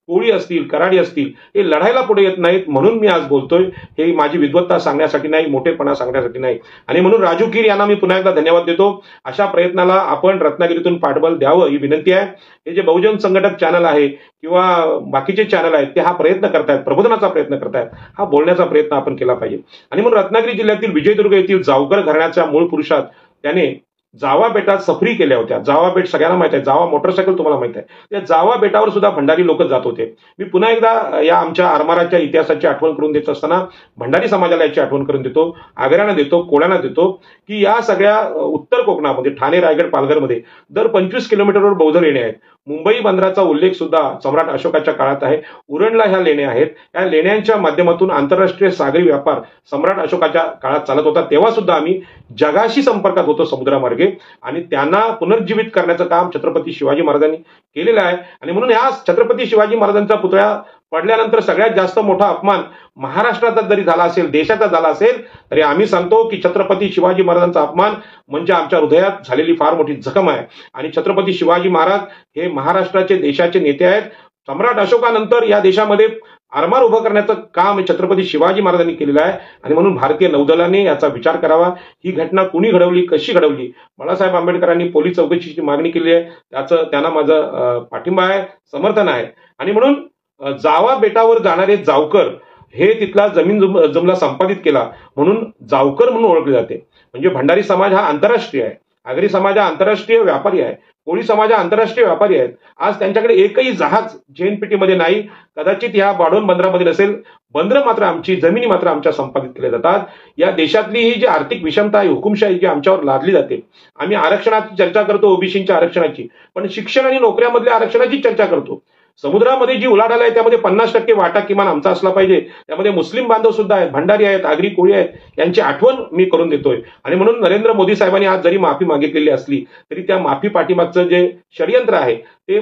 कोळी असतील, कराडी असतील, हे लढायला पुढे येत नाहीत. म्हणून मी आज बोलतोय. हे माझी विद्वत्ता सांगण्यासाठी नाही, मोठेपणा सांगण्यासाठी नाही. आणि म्हणून राजू कीर यांना मी पुन्हा एकदा धन्यवाद देतो. अशा प्रयत्नाला आपण रत्नागिरीतून पाठबळ द्यावं ही विनंती आहे. हे जे बहुजन संघटक चॅनल आहे किंवा बाकीचे चॅनल आहेत ते हा प्रयत्न करतायत, प्रबोधनाचा प्रयत्न करतायत, हा बोलण्याचा प्रयत्न आपण केला पाहिजे. आणि म्हणून रत्नागिरी जिल्ह्यातील विजयदुर्ग येथील जावकर घराण्याच्या मूळ पुरुषात त्याने जावा बेटात सफरी केल्या होत्या. जावा बेट सगळ्यांना माहित आहे, जावा मोटरसायकल तुम्हाला माहित आहे. त्या जावा बेटावर सुद्धा भंडारी लोक जात होते. मी पुन्हा एकदा या आमच्या आरमाराच्या इतिहासाची आठवण करून देत असताना भंडारी समाजाला याची आठवण करून देतो, आगऱ्यांना देतो, कोळ्यांना देतो की या सगळ्या उत्तर कोकणामध्ये ठाणे, रायगड, पालघरमध्ये दर 25 किलोमीटरवर बौद्ध लेणे आहेत. मुंबई बंदराचा उल्लेख सुद्धा सम्राट अशोकाच्या काळात आहे. उरणला ह्या लेण्या आहेत. या लेण्यांच्या माध्यमातून आंतरराष्ट्रीय सागरी व्यापार सम्राट अशोकाच्या काळात चालत होता. तेव्हा सुद्धा आम्ही जगाशी संपर्कात होतो समुद्रामार्गे आणि त्यांना पुनर्जीवित करण्याचं काम छत्रपती शिवाजी महाराजांनी केलेलं आहे. आणि म्हणून या छत्रपती शिवाजी महाराजांचा पुतळा पडल्यानंतर सगळ्यात जास्त मोठा अपमान महाराष्ट्राचा जरी झाला असेल, देशाचा झाला असेल, तरी आम्ही सांगतो की छत्रपती शिवाजी महाराजांचा अपमान म्हणजे आमच्या हृदयात झालेली फार मोठी जखम आहे. आणि छत्रपती शिवाजी महाराज हे महाराष्ट्राचे, देशाचे नेते आहेत. सम्राट अशोकानंतर या देशामध्ये आरमार उभं करण्याचं काम छत्रपती शिवाजी महाराजांनी केलेलं आहे. आणि म्हणून भारतीय नौदलाने याचा विचार करावा. ही घटना कुणी घडवली, कशी घडवली? बाळासाहेब आंबेडकरांनी पोलीस चौकशीची मागणी केली आहे. त्यांना माझं पाठिंबा आहे, समर्थन आहे. आणि म्हणून जावा बेटावर जाणारे जावकर हे तिथला जमीन जमला संपादित केला म्हणून जावकर म्हणून ओळखले जाते. म्हणजे भंडारी समाज हा आंतरराष्ट्रीय आहे, आगरी समाज हा आंतरराष्ट्रीय व्यापारी आहे, कोळी समाज हा आंतरराष्ट्रीय व्यापारी आहेत. आज त्यांच्याकडे एकही जहाज जेएनपीटीमध्ये नाही, कदाचित या बाडोन बंदरामध्ये नसेल. बंदरं मात्र आमची, जमिनी मात्र आमच्या संपादित केल्या जातात. या देशातली ही जी आर्थिक विषमता आहे, हुकुमशाही जी आमच्यावर लादली जाते. आम्ही आरक्षणाची चर्चा करतो, ओबीसीच्या आरक्षणाची, पण शिक्षण आणि नोकऱ्यामधल्या आरक्षणाची चर्चा करतो. समुद्रामध्ये जी उलाढाल आहे त्यामध्ये 50% वाटा किमान आमचा असला पाहिजे. त्यामध्ये मुस्लिम बांधव सुद्धा आहेत, भंडारी आहेत, आगरी, कोळी आहेत, यांची आठवण मी करून देतोय. आणि म्हणून नरेंद्र मोदी साहेबांनी आज जरी माफी मागितलेली असली तरी त्या माफी पाठीमागचं जे षडयंत्र आहे ते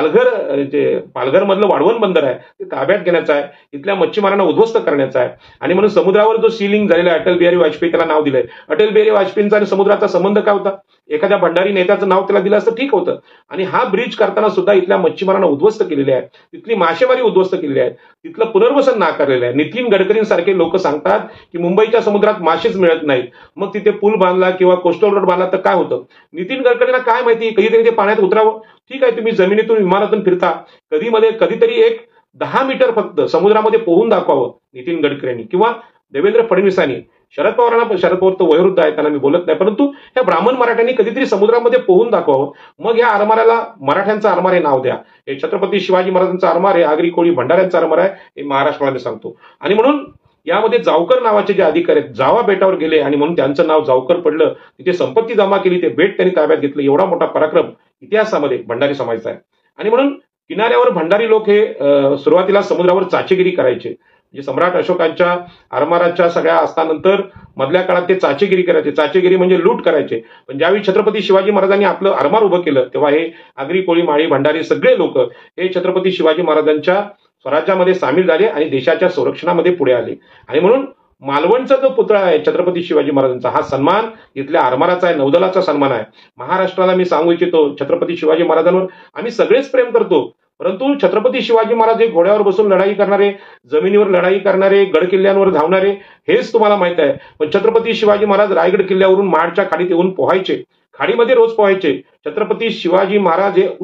पालघरमधलं वाढवण बंदर आहे ते ताब्यात घेण्याचं आहे, इथल्या मच्छीमारांना उद्ध्वस्त करण्याचा आहे. आणि म्हणून समुद्रावर जो सीलिंग झालेला आहे, अटल बिहारी वाजपेयी त्याला नाव दिलंय. अटल बिहारी वाजपेयींचा आणि समुद्राचा संबंध काय होता? एखाद्या भंडारी नेत्याचं नाव त्याला दिलं असतं ठीक होतं. आणि हा ब्रिज करताना सुद्धा इथल्या मच्छीमारांना उद्ध्वस्त केलेले आहे, तिथली मासेमारी उद्ध्वस्त केलेली आहे, तिथलं पुनर्वसन नाकारलेलं आहे. नितीन गडकरींसारखे लोक सांगतात की मुंबईच्या समुद्रात मासेच मिळत नाहीत, मग तिथे पूल बांधला किंवा कोस्टल रोड बांधला तर काय होतं? नितीन गडकरींना काय माहिती कधीतरी ते पाण्यात उतरावं? ठीक आहे, तुम्ही जमिनीतून विमानातून फिरता, कधीतरी एक 10 मीटर फक्त समुद्रामध्ये पोहून दाखवावं नितीन गडकरींनी किंवा देवेंद्र फडणवीसांनी. शरद पवार तर वयोवृद्ध आहे, त्यांना मी बोलत नाही, परंतु ह्या ब्राह्मण मराठ्यांनी कधीतरी समुद्रामध्ये पोहून दाखवावं. मग या आरमाराला मराठ्यांचा आरमार हे नाव द्या. हे छत्रपती शिवाजी महाराजांचा आरमार आहे, आगरी, कोळी, भंडाऱ्यांचा आरमार आहे, हे महाराष्ट्राला मी सांगतो. आणि म्हणून यामध्ये जावकर नावाचे जे अधिकारी आहेत जावा बेटावर गेले आणि म्हणून त्यांचं नाव जावकर पडलं. तिथे संपत्ती जमा केली, ते बेट त्यांनी ताब्यात घेतलं. एवढा मोठा पराक्रम इतिहासामध्ये भंडारी समाजाचा आहे. आणि म्हणून किनाऱ्यावर भंडारी लोक हे सुरुवातीला समुद्रावर चाचेगिरी करायचे. म्हणजे सम्राट अशोकांच्या आरमाराच्या सगळ्या असतानंतर मधल्या काळात ते चाचेगिरी करायचे. चाचेगिरी म्हणजे लूट करायचे. पण ज्यावेळी छत्रपती शिवाजी महाराजांनी आपलं आरमार उभं केलं तेव्हा हे आगरी, कोळी, माळी, भंडारी सगळे लोक हे छत्रपती शिवाजी महाराजांच्या स्वराज्यामध्ये सामील झाले आणि देशाच्या संरक्षणामध्ये पुढे आले. आणि म्हणून मालवणचा जो पुतळा आहे छत्रपती शिवाजी महाराजांचा, हा सन्मान इथल्या आरमाराचा आहे, नौदलाचा सन्मान आहे. महाराष्ट्राला मी सांगू इच्छितो छत्रपती शिवाजी महाराजांवर आम्ही सगळेच प्रेम करतो, परंतु छत्रपती शिवाजी महाराज हे घोड्यावर बसून लढाई करणारे, जमिनीवर लढाई करणारे, गड किल्ल्यांवर धावणारे हेच तुम्हाला माहित आहे. पण छत्रपती शिवाजी महाराज रायगड किल्ल्यावरून महाडच्या खाडीत येऊन पोहायचे, खाडीमध्ये रोज पोहायचे. छत्रपती शिवाजी महाराज हे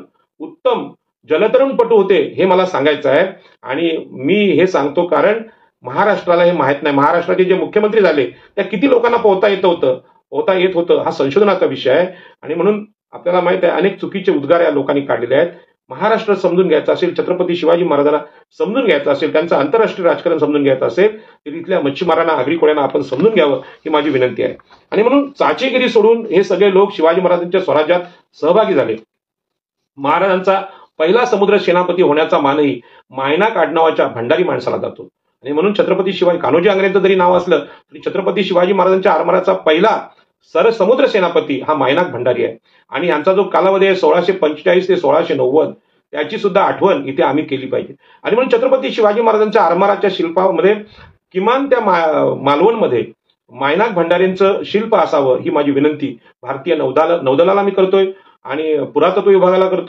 उत्तम जलतरणपटू होते हे मला सांगायचं आहे. आणि मी हे सांगतो कारण महाराष्ट्राला हे माहित नाही. महाराष्ट्राचे जे मुख्यमंत्री झाले त्या किती लोकांना पोहता येत होतं हा संशोधनाचा विषय आहे. आणि म्हणून आपल्याला माहित आहे अनेक चुकीचे उद्गार या लोकांनी काढलेले आहेत. महाराष्ट्र समजून घ्यायचं असेल, छत्रपती शिवाजी महाराजांना समजून घ्यायचं असेल, त्यांचं आंतरराष्ट्रीय राजकारण समजून घ्यायचं असेल तर इथल्या मच्छीमारांना, आगरी कोळ्यांना आपण समजून घ्यावं ही माझी विनंती आहे. आणि म्हणून चाचेगिरी सोडून हे सगळे लोक शिवाजी महाराजांच्या स्वराज्यात सहभागी झाले. महाराजांचा पहिला समुद्र सेनापती होण्याचा मानही मायनाक आडनावाच्या भंडारी माणसाला जातो. आणि म्हणून छत्रपती शिवाजी, कान्होजी आंग्रेंचं जरी नाव असलं तरी छत्रपती शिवाजी महाराजांच्या आरमाराचा पहिला समुद्र सेनापती हा मायनाक भंडारी आहे. आणि यांचा जो कालावधी आहे 1645 ते 1690 त्याची सुद्धा आठवण इथे आम्ही केली पाहिजे. आणि म्हणून छत्रपती शिवाजी महाराजांच्या आरमाराच्या शिल्पामध्ये किमान त्या मालवणमध्ये मायनाक भंडारींचं शिल्प असावं ही माझी विनंती भारतीय नौदलाला मी करतोय आणि पुरातत्व विभागाला करतोय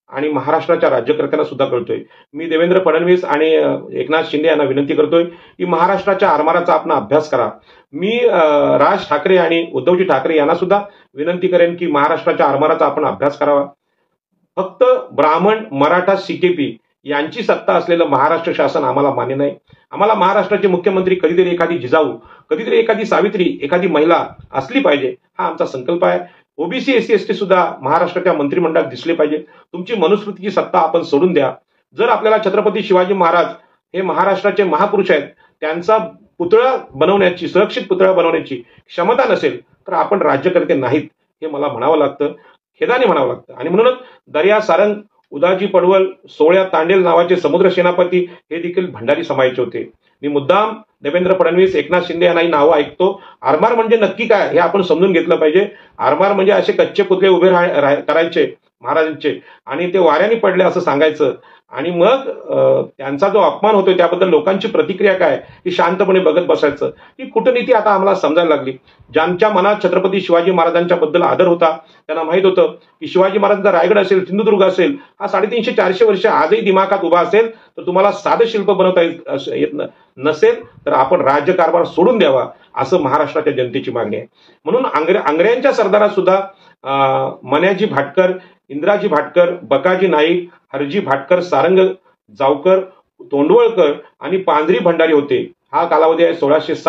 आणि महाराष्ट्राच्या राज्यकर्त्यांना सुद्धा कळतोय. मी देवेंद्र फडणवीस आणि एकनाथ शिंदे यांना विनंती करतोय की महाराष्ट्राच्या आरमाराचा आपण अभ्यास करा. मी राज ठाकरे आणि उद्धवजी ठाकरे यांना सुद्धा विनंती करेन की महाराष्ट्राच्या आरमाराचा आपण अभ्यास करावा. फक्त ब्राह्मण, मराठा, सीकेपी यांची सत्ता असलेलं महाराष्ट्र शासन आम्हाला मान्य नाही. आम्हाला महाराष्ट्राचे मुख्यमंत्री कधीतरी एखादी जिजाऊ, कधीतरी एखादी सावित्री, एखादी महिला असली पाहिजे, हा आमचा संकल्प आहे. ओबीसी, एससी, एसटी सुद्धा महाराष्ट्राच्या मंत्रिमंडळात दिसले पाहिजे. तुमची मनुस्मृतीची सत्ता आपण सोडून द्या. जर आपल्याला छत्रपती शिवाजी महाराज हे महाराष्ट्राचे महापुरुष आहेत, त्यांचा पुतळा बनवण्याची, सुरक्षित पुतळा बनवण्याची क्षमता नसेल तर आपण राज्यकर्ते नाहीत, हे मला म्हणावं लागतं, खेदाने म्हणावं लागतं. आणि म्हणूनच दर्या सारंग, उदाजी पडवळ, सोळ्या तांडेल नावाचे समुद्र सेनापती हे देखील भंडारी समाजाचे होते. मी मुद्दाम देवेंद्र फडणवीस, एकनाथ शिंदे यांनाही नावं ऐकतो. आरमार म्हणजे नक्की काय हे आपण समजून घेतलं पाहिजे. आरमार म्हणजे असे कच्चे पुतळे उभे करायचे महाराजांचे आणि ते वाऱ्याने पडले असं सांगायचं आणि मग त्यांचा जो अपमान होतोय त्याबद्दल लोकांची प्रतिक्रिया काय ही शांतपणे बघत बसायचं. ही कूटनीती आता आम्हाला समजायला लागली. ज्यांच्या मनात छत्रपती शिवाजी महाराजांच्या बद्दल आदर होता त्यांना माहित होतं की शिवाजी महाराजांचा रायगड असेल, सिंधुदुर्ग असेल, हा 350-400 वर्ष आजही दिमागात उभा असेल तर तुम्हाला साधं शिल्प बनवता येत नसेल तर आपण राज्यकारभार सोडून द्यावा असं महाराष्ट्राच्या जनतेची मागणी आहे. म्हणून आंग्र्यांच्या सरदारात सुद्धा मन्याजी भाटकर, इंद्राजी भाटकर, बकाजी नाईक, हरजी भाटकर, सारंग जावकर, तोंडवळकर आणि पांढरी भंडारी होते. हा कालावधी आहे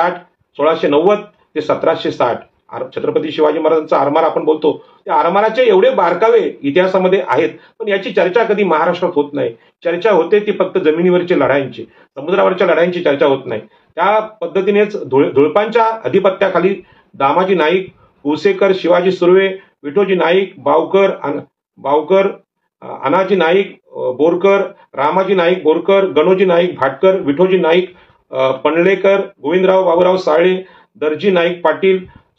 1690 ते 1760. छत्रपती शिवाजी महाराजांचा आरमार आपण बोलतो, त्या आरमाराचे एवढे बारकावे इतिहासामध्ये आहेत, पण याची चर्चा कधी महाराष्ट्रात होत नाही. चर्चा होते ती फक्त जमिनीवरच्या लढाईंची, समुद्रावरच्या लढाईंची चर्चा होत नाही. त्या पद्धतीनेच धुळपांच्या अधिपत्याखाली दामाजी नाईक, कुसेकर, शिवाजी सुर्वे, विठोजी नाईक, बावकर, अनाजी नाईक बोरकर, रामाजी नाईक बोरकर, गणोजी नाईक भाटकर, विठोजी नाईक पणलेकर, गोविंदराव बाबूराव साळे, दर्जी नाईक पाटील,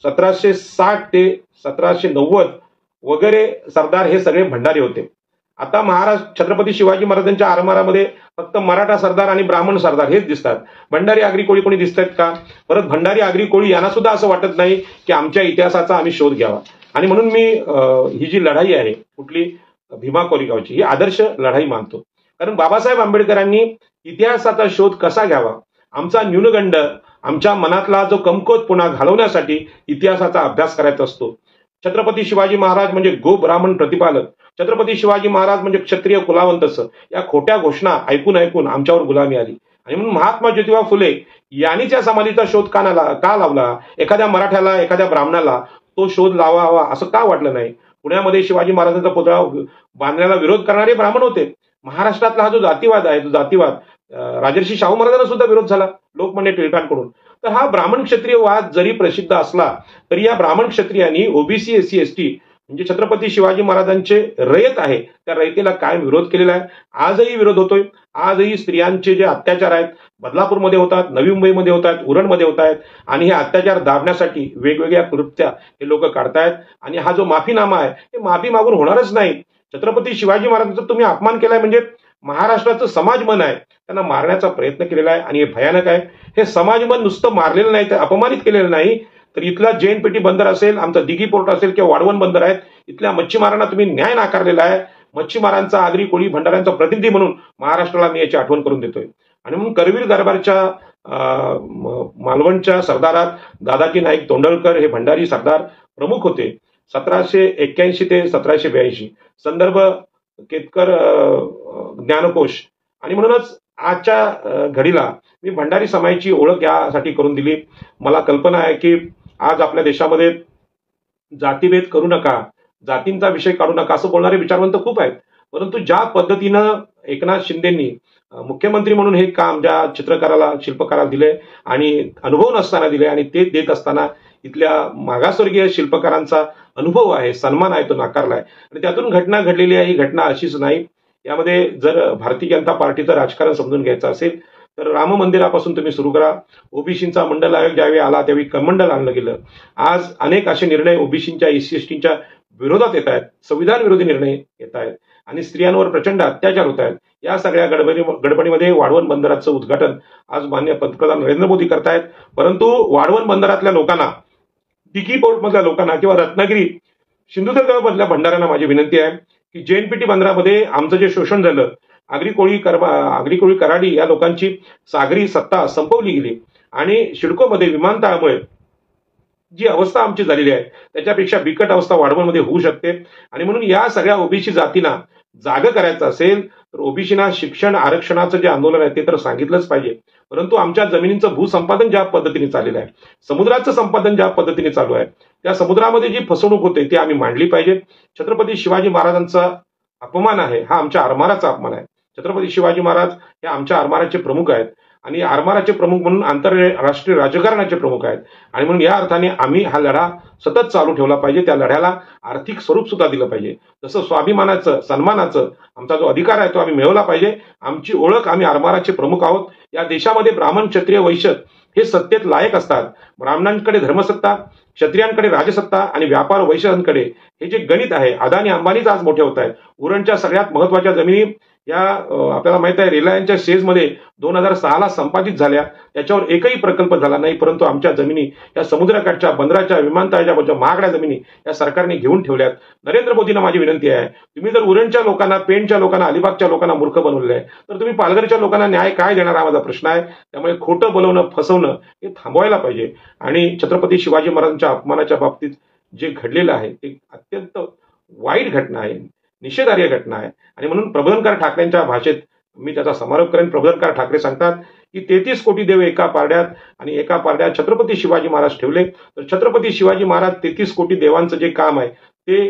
1760 ते 1790 वगैरे सरदार हे सगळे भंडारी होते. आता छत्रपती शिवाजी महाराजांच्या आरमारामध्ये फक्त मराठा सरदार आणि ब्राह्मण सरदार हेच दिसतात. भंडारी, आगरी कोळी कोणी दिसत आहेत का? परत भंडारी, आगरी कोळी यांना सुद्धा असं वाटत नाही की आमच्या इतिहासाचा आम्ही शोध घ्यावा. आणि म्हणून मी ही जी लढाई आहे कुठली भीमा कोरेगावची, ही आदर्श लढाई मानतो. कारण बाबासाहेब आंबेडकरांनी इतिहासाचा शोध कसा घ्यावा, आमचा न्यूनगंड, आमच्या मनातला जो कमकुवत पुन्हा घालवण्यासाठी इतिहासाचा अभ्यास करायचा असतो. छत्रपती शिवाजी महाराज म्हणजे गो ब्राह्मण प्रतिपालक, छत्रपती शिवाजी महाराज म्हणजे क्षत्रिय कुलावंतस, या खोट्या घोषणा ऐकून ऐकून आमच्यावर गुलामी आली. आणि म्हणून महात्मा ज्योतिबा फुले यांनी त्या समाधीचा शोध का लावला? एखाद्या मराठ्याला, एखाद्या ब्राह्मणाला तो शोध लावावा असं का वाटलं नाही? पुण्यामध्ये शिवाजी महाराजांचा पुतळा बांधण्याला विरोध करणारे ब्राह्मण होते. महाराष्ट्रातला हा जो जातीवाद आहे, तो जातीवाद राजर्षी शाहू महाराजांना सुद्धा विरोध झाला लोकमान्य टिळकांकडून. तर हा ब्राह्मण क्षत्रिय वाद जरी प्रसिद्ध असला तरी या ब्राह्मण क्षत्रियांनी ओबीसी, एससी, एसटी म्हणजे छत्रपती शिवाजी महाराजांचे रयत आहे त्या रयतेला कायम विरोध केलेला आहे. आजही विरोध होतोय. आजही स्त्रियांचे जे अत्याचार आहेत बदलापूरमध्ये होतात, नवी मुंबईमध्ये होतात, उरणमध्ये होत आहेत आणि हे अत्याचार दाबण्यासाठी वेगवेगळ्या कृत्या हे लोक काढतायत. आणि हा जो माफीनामा आहे हे माफी मागून होणारच नाही. छत्रपती शिवाजी महाराजांचा तुम्ही अपमान केलाय म्हणजे महाराष्ट्राचं समाजमन आहे त्यांना मारण्याचा प्रयत्न केलेला आहे आणि हे भयानक आहे. हे समाजमन नुसतं मारलेलं नाही तर अपमानित केलेलं नाही तर इथला जैन पेटी बंदर असेल, आमचा दिघी पोर्ट असेल किंवा वाढवण बंदर आहेत, इथल्या मच्छीमारांना तुम्ही न्याय नाकारलेला आहे. मच्छीमारांचा, आगरी कोळी भंडाऱ्यांचा प्रतिनिधी म्हणून महाराष्ट्राला मी याची आठवण करून देतोय. आणि म्हणून करवीर दरबारच्या मालवणच्या सरदारात दादाजी नाईक तोंडवळकर हे भंडारी सरदार प्रमुख होते. 1781 ते 1782 संदर्भ केतकर ज्ञानकोश. आणि म्हणूनच आजच्या घडीला मी भंडारी समाजाची ओळख यासाठी करून दिली. मला कल्पना आहे की आज आपल्या देशामध्ये जातीभेद करू नका, जातींचा विषय काढू नका असं बोलणारे विचारवंत खूप आहेत. परंतु ज्या पद्धतीनं एकनाथ शिंदेंनी मुख्यमंत्री म्हणून हे काम ज्या चित्रकाराला, शिल्पकाराला दिले आणि अनुभव नसताना दिले आणि ते देत असताना इथल्या मागासवर्गीय शिल्पकारांचा अनुभव आहे, सन्मान आहे, तो नाकारलाय. आणि त्यातून घटना घडलेली आहे. ही घटना अशीच नाही. यामध्ये जर भारतीय जनता पार्टीचं राजकारण समजून घ्यायचं असेल तर राम मंदिरापासून तुम्ही सुरू करा. ओबीसींचा मंडल आयोग ज्यावेळी आला त्यावेळी कमंडल आणलं गेलं. आज अनेक असे निर्णय ओबीसींच्या, एससी, एसटीच्या विरोधात येत आहेत, संविधान विरोधी निर्णय येत आहेत आणि स्त्रियांवर प्रचंड अत्याचार होत आहेत. या सगळ्या गडबडीमध्ये वाढवण बंदराचं उद्घाटन आज माननीय पंतप्रधान नरेंद्र मोदी करतायत. परंतु वाढवण बंदरातल्या लोकांना, दिघी पोर्ट मधल्या लोकांना किंवा रत्नागिरी, सिंधुदुर्ग मधल्या भंडाऱ्यांना माझी विनंती आहे की JNPT बंदरामध्ये आमचं जे शोषण झालं, आगरी कोळी कराडी या लोकांची सागरी सत्ता संपवली गेली आणि सिडकोमध्ये विमानतळामुळे जी अवस्था आमची झालेली आहे त्याच्यापेक्षा बिकट अवस्था वाढवणमध्ये होऊ शकते. आणि म्हणून या सगळ्या ओबीसी जातींना जागं करायचं असेल तर ओबीसीना शिक्षण आरक्षणाचं जे आंदोलन आहे ते तर सांगितलंच पाहिजे. परंतु आमच्या जमिनींचं भूसंपादन ज्या पद्धतीने चाललेलं आहे, समुद्राचं संपादन ज्या पद्धतीने चालू आहे, त्या समुद्रामध्ये जी फसवणूक होते ती आम्ही मांडली पाहिजे. छत्रपती शिवाजी महाराजांचा अपमान आहे हा आमच्या आरमाराचा अपमान आहे. छत्रपती शिवाजी महाराज हे आमच्या आरमाराचे प्रमुख आहेत आणि आरमाराचे प्रमुख म्हणून आंतरराष्ट्रीय राजकारणाचे प्रमुख आहेत. आणि म्हणून या अर्थाने आम्ही हा लढा सतत चालू ठेवला पाहिजे. त्या लढ्याला आर्थिक स्वरूप सुद्धा दिलं पाहिजे. जसं स्वाभिमानाचं, सन्मानाचं आमचा जो अधिकार आहे तो आम्ही मिळवला पाहिजे. आमची ओळख, आम्ही आरमाराचे प्रमुख आहोत. या देशामध्ये ब्राह्मण, क्षत्रिय, वैश्य हे सत्तेत लायक असतात. ब्राह्मणांकडे धर्मसत्ता, क्षत्रियांकडे राजसत्ता आणि व्यापार वैश्यांकडे हे जे गणित आहे, अदानी अंबानीच आज मोठे होत आहेत. उरणच्या सगळ्यात महत्वाच्या जमिनी या आपल्याला माहित आहे रिलायन्सच्या शेजमध्ये 2006ला संपादित झाल्या. त्याच्यावर एकही प्रकल्प झाला नाही. परंतु आमच्या जमिनी या समुद्रकाठच्या, बंदराच्या, विमानतळाच्या महागड्या जमिनी या सरकारने घेऊन ठेवल्यात. नरेंद्र मोदींना माझी विनंती आहे, तुम्ही जर उरणच्या लोकांना, पेणच्या लोकांना, अलिबागच्या लोकांना मूर्ख बनवले आहे तर तुम्ही पालघरच्या लोकांना न्याय काय देणार हा माझा प्रश्न आहे. त्यामुळे खोटं बोलवणं, फसवणं हे थांबवायला पाहिजे. आणि छत्रपती शिवाजी महाराजांच्या अपमानाच्या बाबतीत जे घडलेलं आहे ते अत्यंत वाईट घटना आहे, निषेधार्ह घटना आहे. आणि म्हणून प्रबोधनकार ठाकरेंच्या भाषेत मी त्याचा समारोप करेन. प्रबोधनकार ठाकरे सांगतात की 33 कोटी देव एका पारड्यात, आणि एका पारड्यात छत्रपती शिवाजी महाराज ठेवले तर छत्रपती शिवाजी महाराज 33 कोटी देवांचं जे काम आहे ते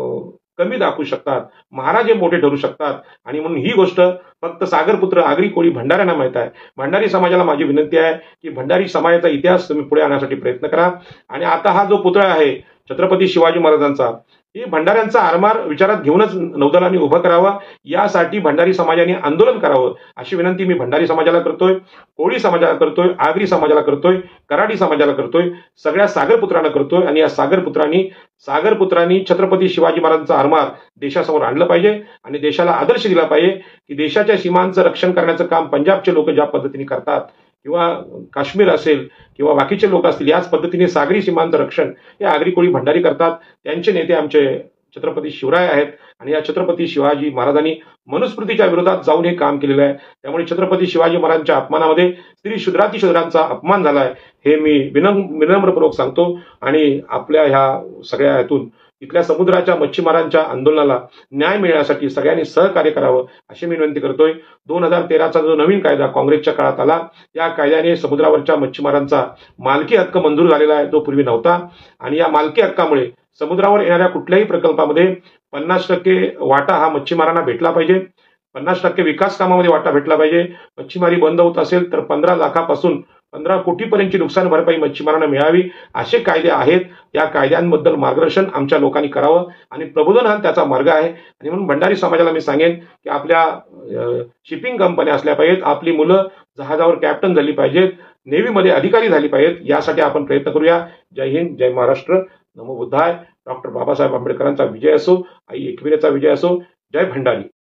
कमी दाखवू शकतात. महाराज हे मोठे ठरू शकतात. आणि म्हणून ही गोष्ट फक्त सागरपुत्र, आगरी कोळी, भंडाऱ्यांना माहित आहे. भंडारी समाजाला माझी विनंती आहे की भंडारी समाजाचा इतिहास तुम्ही पुढे आणण्यासाठी प्रयत्न करा. आणि आता हा जो पुतळा आहे छत्रपती शिवाजी महाराजांचा, हे भंडाऱ्यांचा आरमार विचारात घेऊनच नौदलांनी उभं करावं. यासाठी भंडारी समाजाने आंदोलन करावं अशी विनंती मी भंडारी समाजाला करतोय, कोळी समाजाला करतोय, आगरी समाजाला करतोय, कराडी समाजाला करतोय, सगळ्या सागरपुत्रांना करतोय. आणि या सागरपुत्रांनी छत्रपती शिवाजी महाराजांचा आरमार देशासमोर आणलं पाहिजे आणि देशाला आदर्श दिला पाहिजे की देशाच्या सीमांचं रक्षण करण्याचं काम पंजाबचे लोक ज्या पद्धतीने करतात, किंवा काश्मीर असेल किंवा बाकीचे लोक असतील, याच पद्धतीने सागरी सीमांचं रक्षण हे आगरी कोळी भंडारी करतात. त्यांचे नेते आमचे छत्रपती शिवराय आहेत. आणि या छत्रपती शिवाजी महाराजांनी मनुस्मृतीच्या विरोधात जाऊन हे काम केलेलं आहे. त्यामुळे छत्रपती शिवाजी महाराजांच्या अपमानामध्ये स्त्री शूद्रातिशूद्रांचा अपमान झाला आहे हे मी विनम्रपूर्वक सांगतो. आणि आपल्या ह्या सगळ्या ह्यातून इथल्या समुद्राच्या मच्छीमारांच्या आंदोलनाला न्याय मिळण्यासाठी सगळ्यांनी सहकार्य करावं अशी मी विनंती करतोय. 2013चा जो नवीन कायदा काँग्रेसच्या काळात आला, या कायद्याने समुद्रावरच्या मच्छीमारांचा मालकी हक्क मंजूर झालेला आहे, जो पूर्वी नव्हता. आणि या मालकी हक्कामुळे समुद्रावर येणाऱ्या कुठल्याही प्रकल्पामध्ये 50% वाटा हा मच्छीमारांना भेटला पाहिजे. 50% विकास कामामध्ये वाटा भेटला पाहिजे. मच्छीमारी बंद होत असेल तर 15 लाखापासून 15 कोटीपर्यंतची नुकसान भरपाई मच्छीमारांना मिळावी असे कायदे आहेत. या कायद्यांबद्दल मार्गदर्शन आमच्या लोकांनी करावं आणि प्रबोधन हा त्याचा मार्ग आहे. आणि म्हणून भंडारी समाजाला मी सांगेन की आपल्या शिपिंग कंपन्या असल्या पाहिजेत, आपली मुलं जहाजावर कॅप्टन झाली पाहिजेत, नेव्हीमध्ये अधिकारी झाली पाहिजेत. यासाठी आपण प्रयत्न करूया. जय हिंद, जय महाराष्ट्र, नमो बुद्धाय. डॉक्टर बाबासाहेब आंबेडकरांचा विजय असो, आई एकविरेचा विजय असो. जय भंडारी.